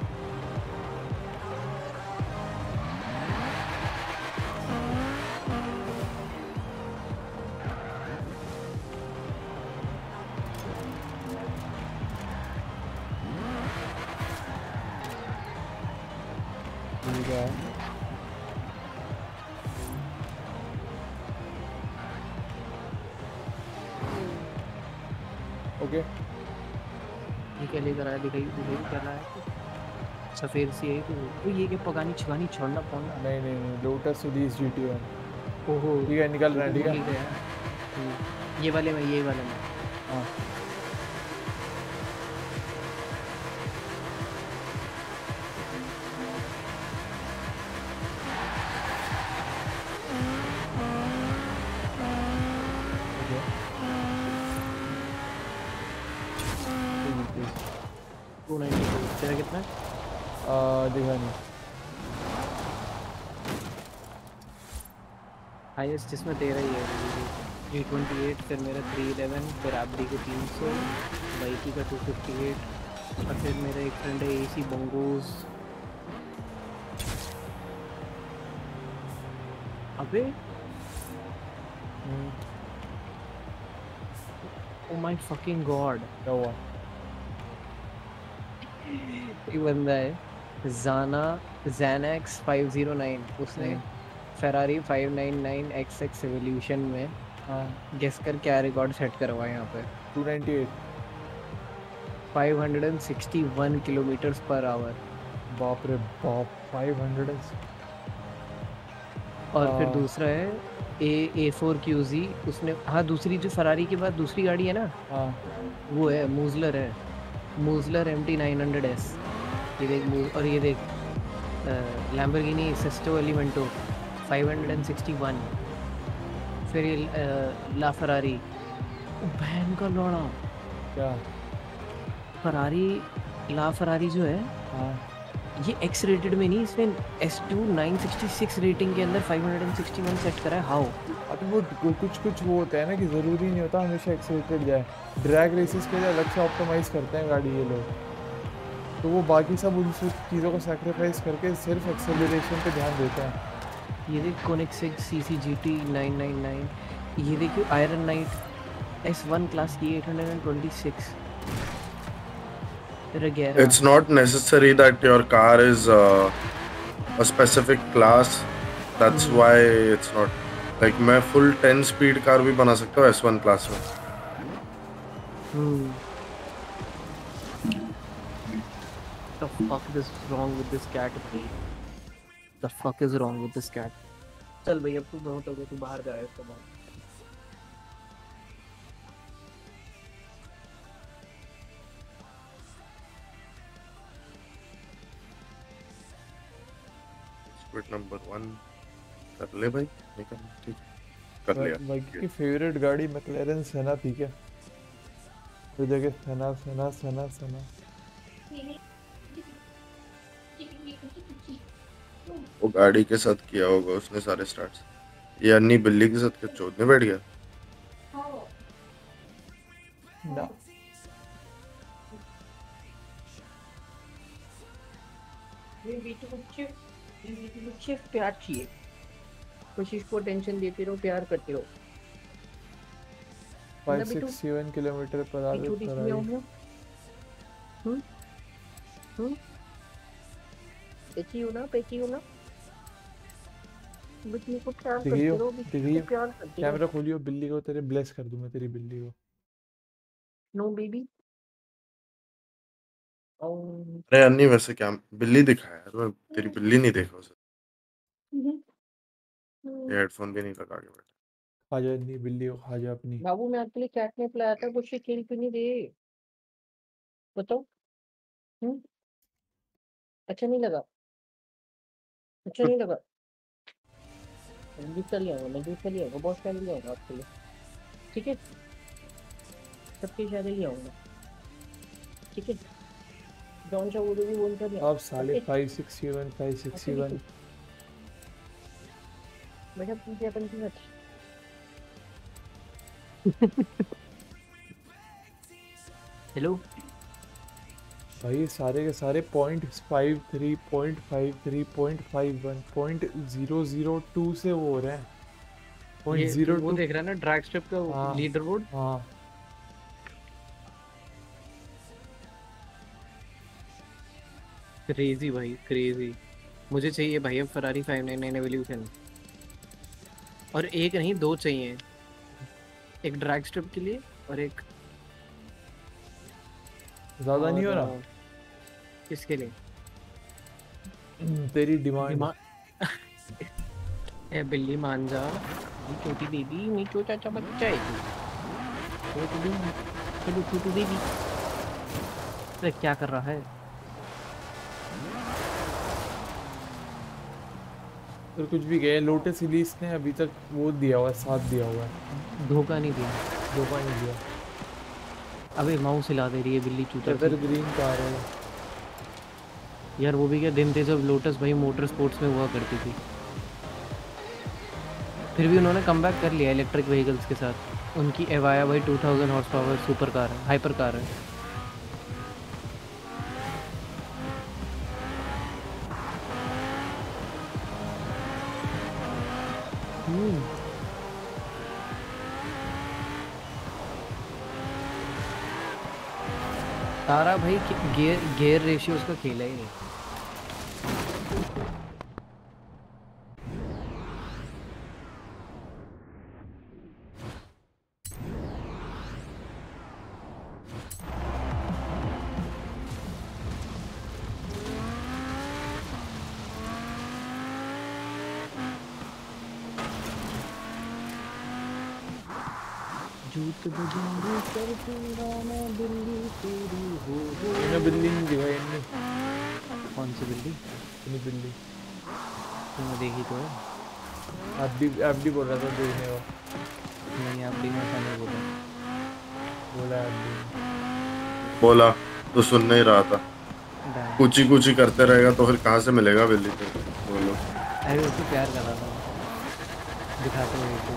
ये क्या है? ओके
ये क्या लेकर आया, दिखाई दिखाई क्या रहा है, सफेद सी है तो ये क्या पगानी छिगानी छोड़ना पड़ना।
नहीं लोटस सुदीस GT1
ओहो
ठीक है निकल रहे हैं, ठीक
भूल ही
है।
गया। ये वाले में, ये वाले में।
हाँ ठीक है।
292 तेरा कितना?
देखा नहीं।
हाईएस्ट जिसमें तेरा ही है 328, फिर मेरा 311, फिर आबडी को 300, बाइकी का 258, और फिर मेरा एक फ्रेंड है एसी बंगोज। अबे ओ माय फकिंग गॉड,
क्या हुआ?
एक बंदा है जाना Xanax 509, उसने फेरारी 599 XX एवोल्यूशन में
हाँ
गेस कर क्या रिकॉर्ड सेट करवा यहाँ पे।
298।
561 किलोमीटर पर आवर।
बाप रे बाप 500।
और फिर
हाँ।
दूसरा है A4QZ, उसने, हाँ दूसरी जो फरारी के बाद दूसरी गाड़ी है ना,
हाँ
वो है मूजलर, है मूजलर MT900S। ये देख और ये देख लैम्बोर्गिनी सेस्टो एलिमेंटो 561। फिर ये ला फरारी, बहन का लौड़ा,
क्या?
फरारी, ला फरारी जो है
हाँ
ये एक्स रेटेड में नहीं, इसमें S2 966 रेटिंग के अंदर 561 सेट करा है। हाउ?
अभी वो कुछ वो होता है ना कि ज़रूरी नहीं होता हमेशा एक्सीलेटेड जाए। ड्रैग रेसेस के लिए अलग से ऑप्टिमाइज करते हैं गाड़ी ये लोग, तो वो बाकी सब उन सब चीज़ों को सेक्रीफाइस करके सिर्फ एक्सेलरेशन पे ध्यान देते हैं।
ये देख कोनिग्सेग CCGT 999, ये देखिए आयरन नाइट S1 क्लास की 826 Regera।
It's not necessary that your car is a specific class. That's why it's not like मैं full 10 speed कार भी बना सकता हूँ S1 क्लास में।
The fuck is wrong with this cat भाई? The fuck is wrong with this cat? चल भाई अब तू बहुत हो गया, तू बाहर जा इसके बाद।
Speed number 1 कर ले भाई, निकल, ठीक है, कर लिया।
बाइक की फेवरेट गाड़ी मैक्लेरन सेना, ठीक है, तो जगह सेना सेना सेना सेना।
वो गाड़ी के साथ किया होगा उसने सारे स्टार्ट्स। ये अन्नी बिल्ली के साथ क्या चोदने बैठ गया?
ना
प्यार चाहिए, कोशिश को टेंशन देते रहो, प्यार करते रहो।
567 किलोमीटर पर आवर
छोटी सी
फरारी।
पेची हो ना, पेची हो ना, बिल्ली को प्यार करते
देखियो
रहो, बिल्ली को प्यार करते रहो।
कैमरा खोलियो, बिल्ली को तेरे ब्लेस कर दूं मैं, तेरी बिल्ली को।
No baby.
अरे अन्नी वैसे क्या बिल्ली दिखाया यार, मैं तेरी बिल्ली नहीं देखा उसे। ये हेडफोन भी नहीं लगा के बैठा।
खा जा अपनी बिल्ली को, खा जा अपनी।
बाबू मैं आपके लिए कैटनैप लाया था, कुछ खेल क्यों नहीं दे? बताओ। अच्छा नहीं लगा? अच्छा नहीं लगा? मैं जूता ले आऊंगा, मैं जूता ले आऊंगा, बहुत सारे ले आऊंगा आपके लिए, ठीक है? सबके सारे ले आऊंगा, ठीक है? जॉन चाहो भी बोलता नहीं
अब साले 561 561।
बेटा पूछे अपन की मत। हेलो
भाई सारे के सारे 0.53 0.53 0.51 0.002 से वो हो रहे हैं।
ये वो
0.02।
देख रहा है ना ड्रैग स्ट्रिप का
हाँ।
Leaderboard?
हाँ
क्रेजी भाई क्रेजी। मुझे चाहिए भाई अब फरारी 599 एवोल्यूशन, और एक नहीं दो चाहिए, एक ड्रैग स्ट्रिप के लिए और एक
ज्यादा नहीं हो रहा।
किसके लिए?
तेरी डिमांड।
ए बिल्ली मान जा, ये छोटी बेबी, नहीं छोटा सा बच्चा है तू, छोटी बेबी, चलो छोटू बेबी। अरे क्या कर रहा है?
और कुछ भी गए, लोटस इलीस ने अभी तक वो दिया हुआ है, साथ दिया हुआ है,
धोखा नहीं दिया।
धोखा नहीं दिया।
अबे माउस हिला दे रही है बिल्ली चूतर सी।
एवर ग्रीन कार है।
यार वो भी क्या दिन थे जब लोटस भाई मोटर स्पोर्ट्स में हुआ करती थी, फिर भी उन्होंने कमबैक कर लिया इलेक्ट्रिक व्हीकल्स के साथ। उनकी एवाया भाई 2000 हॉर्स पावर सुपर कार है, हाइपर कार है। हम्म। तारा भाई गियर गियर रेशियो उसका खेला ही नहीं। जूत बजाऊं कर दूंगा मैं बिल्ली तेरी हो।
इन्हें बिल्ली नहीं दिखाई, इन्हें
कौन सी बिल्ली?
इन्हें बिल्ली।
तुमने देखी तो है।
आप भी बोल रहा था देखने को,
नहीं आप भी मैं ऐसा नहीं बोला।
बोला आप भी।
बोला तो सुन नहीं रहा था।
डैम।
कूची कूची करते रहेगा तो फिर कहाँ से मिलेगा बिल्ली तेरे को? बोलो।
अरे उसको प्यार कर रहा था दिखाते हुए तो।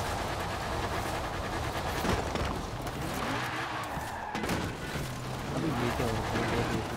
अभी ये क्या हो रहा है? ये देखो।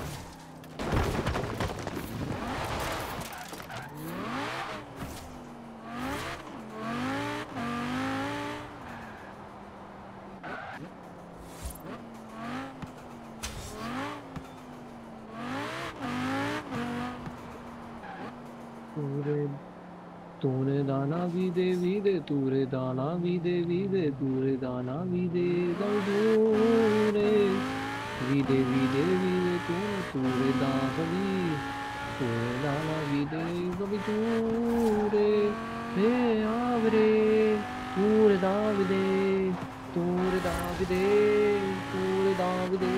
तूरे तूने दाना भी दे तूरे दाना भी दे तूरे दाना भी दे तूरे भी दे तूरे दाना भी तूरे दाना भी दे कभी तूरे हे आवरे तूरे दाव दे तूरे दाव दे तूरे दाव दे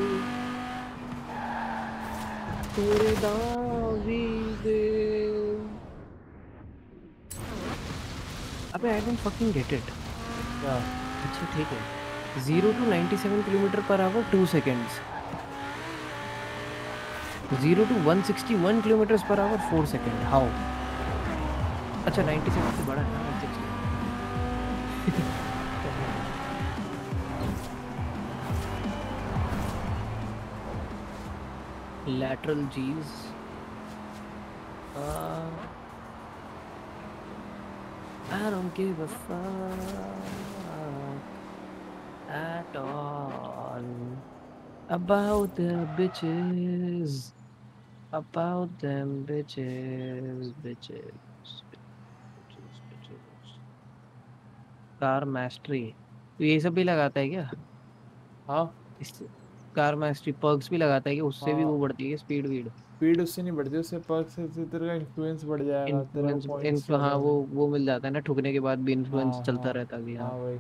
तूरे दावी दे। अबे I don't fucking get it.
क्या?
अच्छा ठीक है, 0 to 97 kilometre per hour 2 seconds, 0 to 161 kilometre per hour 4 second, how? अच्छा 97 से बड़ा है ना 160। lateral G's I don't give a fuck at all about the bitches, about them bitches, bitches. Car mastery तो ये सब भी लगाता है क्या?
हाँ
इस कार मास्टरी पर्क्स भी लगाता है कि उससे भी वो
हाँ,
बढ़ती है स्पीड वीड?
स्पीड उससे नहीं बढ़ती, उससे पर्क से तेरे का इन्फ्लुएंस बढ़ जाएगा, तेरे को
इन्फ्लुएंस
पॉइंट्स
हाँ
ज़्यादा मिल।
वो मिल जाता है ना, ठुकने के बाद भी इन्फ्लुएंस
हाँ
चलता
हाँ
रहता है कि
हाँ
हाँ।
भाई।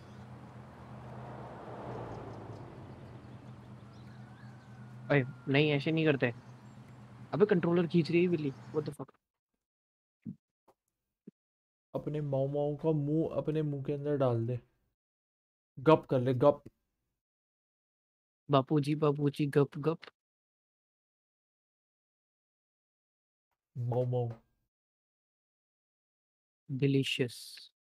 अरे नहीं ऐसे नहीं करते। अबे कंट्रोलर खींच रही है बिल्ली, व्हाट द फक।
अपने माऊ माऊ का मुंह अपने मुंह के अंदर डाल दे, गप कर ले गप।
बापू जी गप गप।
माऊ माऊ।
डिलीशियस।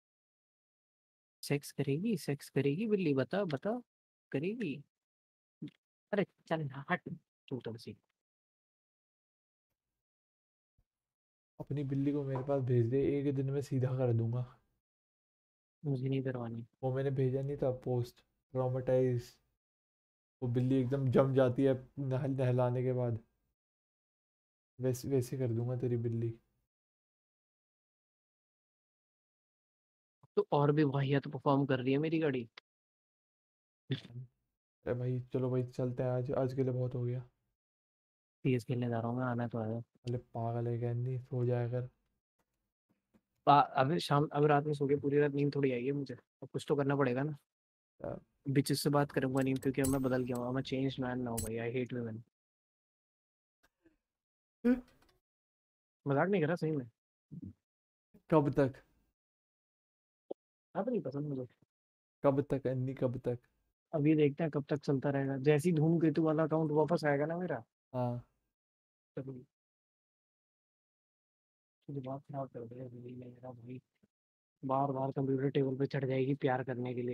सेक्स करेगी बिल्ली, बता बता, करेगी? अरे चल ना, हट तू थोड़ी सी।
अपनी बिल्ली को मेरे पास भेज दे, एक दिन में सीधा कर दूंगा।
मुझे नहीं करवानी।
वो मैंने भेजा नहीं था पोस्ट, ट्रॉमेटाइज। वो बिल्ली एकदम जम जाती है नहलाने के बाद, वैसे वैसे कर दूंगा तेरी बिल्ली।
तो और भी वाहियात परफॉर्म कर रही है मेरी गाड़ी।
अरे भाई चलो भाई, चलते हैं, आज आज के लिए बहुत हो गया।
सीएस खेलने जा रहा हूँ मैं, आना तो आया।
अरे पागल है क्या, नहीं सो जाया कर।
अब रात में सो के पूरी रात नींद थोड़ी आएगी मुझे, अब कुछ तो करना पड़ेगा ना।
हाँ।
बिचेस से बात करूंगा नहीं, क्योंकि अब मैं बदल गया हूँ, मैं चेंज मैन ना हूँ भाई, आई हेट वुमेन। मजाक नहीं कर रहा, सही में।
कब तक?
अब नहीं पसंद मुझे।
कब तक अन्नी, कब तक?
अभी देखते हैं कब तक चलता रहेगा, जैसी धूमकेतु वाला अकाउंट वापस आएगा ना मेरा,
हाँ।
तभी। दिमाग खराब कर दिया अभी मेरा भाई, बार बार कंप्यूटर टेबल पे चढ़ जाएगी प्यार करने के लिए,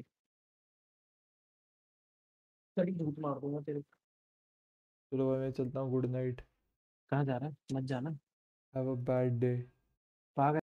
तड़ी धूप मार दूंगा तेरे।
चलो भाई मैं चलता हूँ, गुड नाइट।
कहाँ जा रहा है, मत जाना।
Have a bad day.
पागल।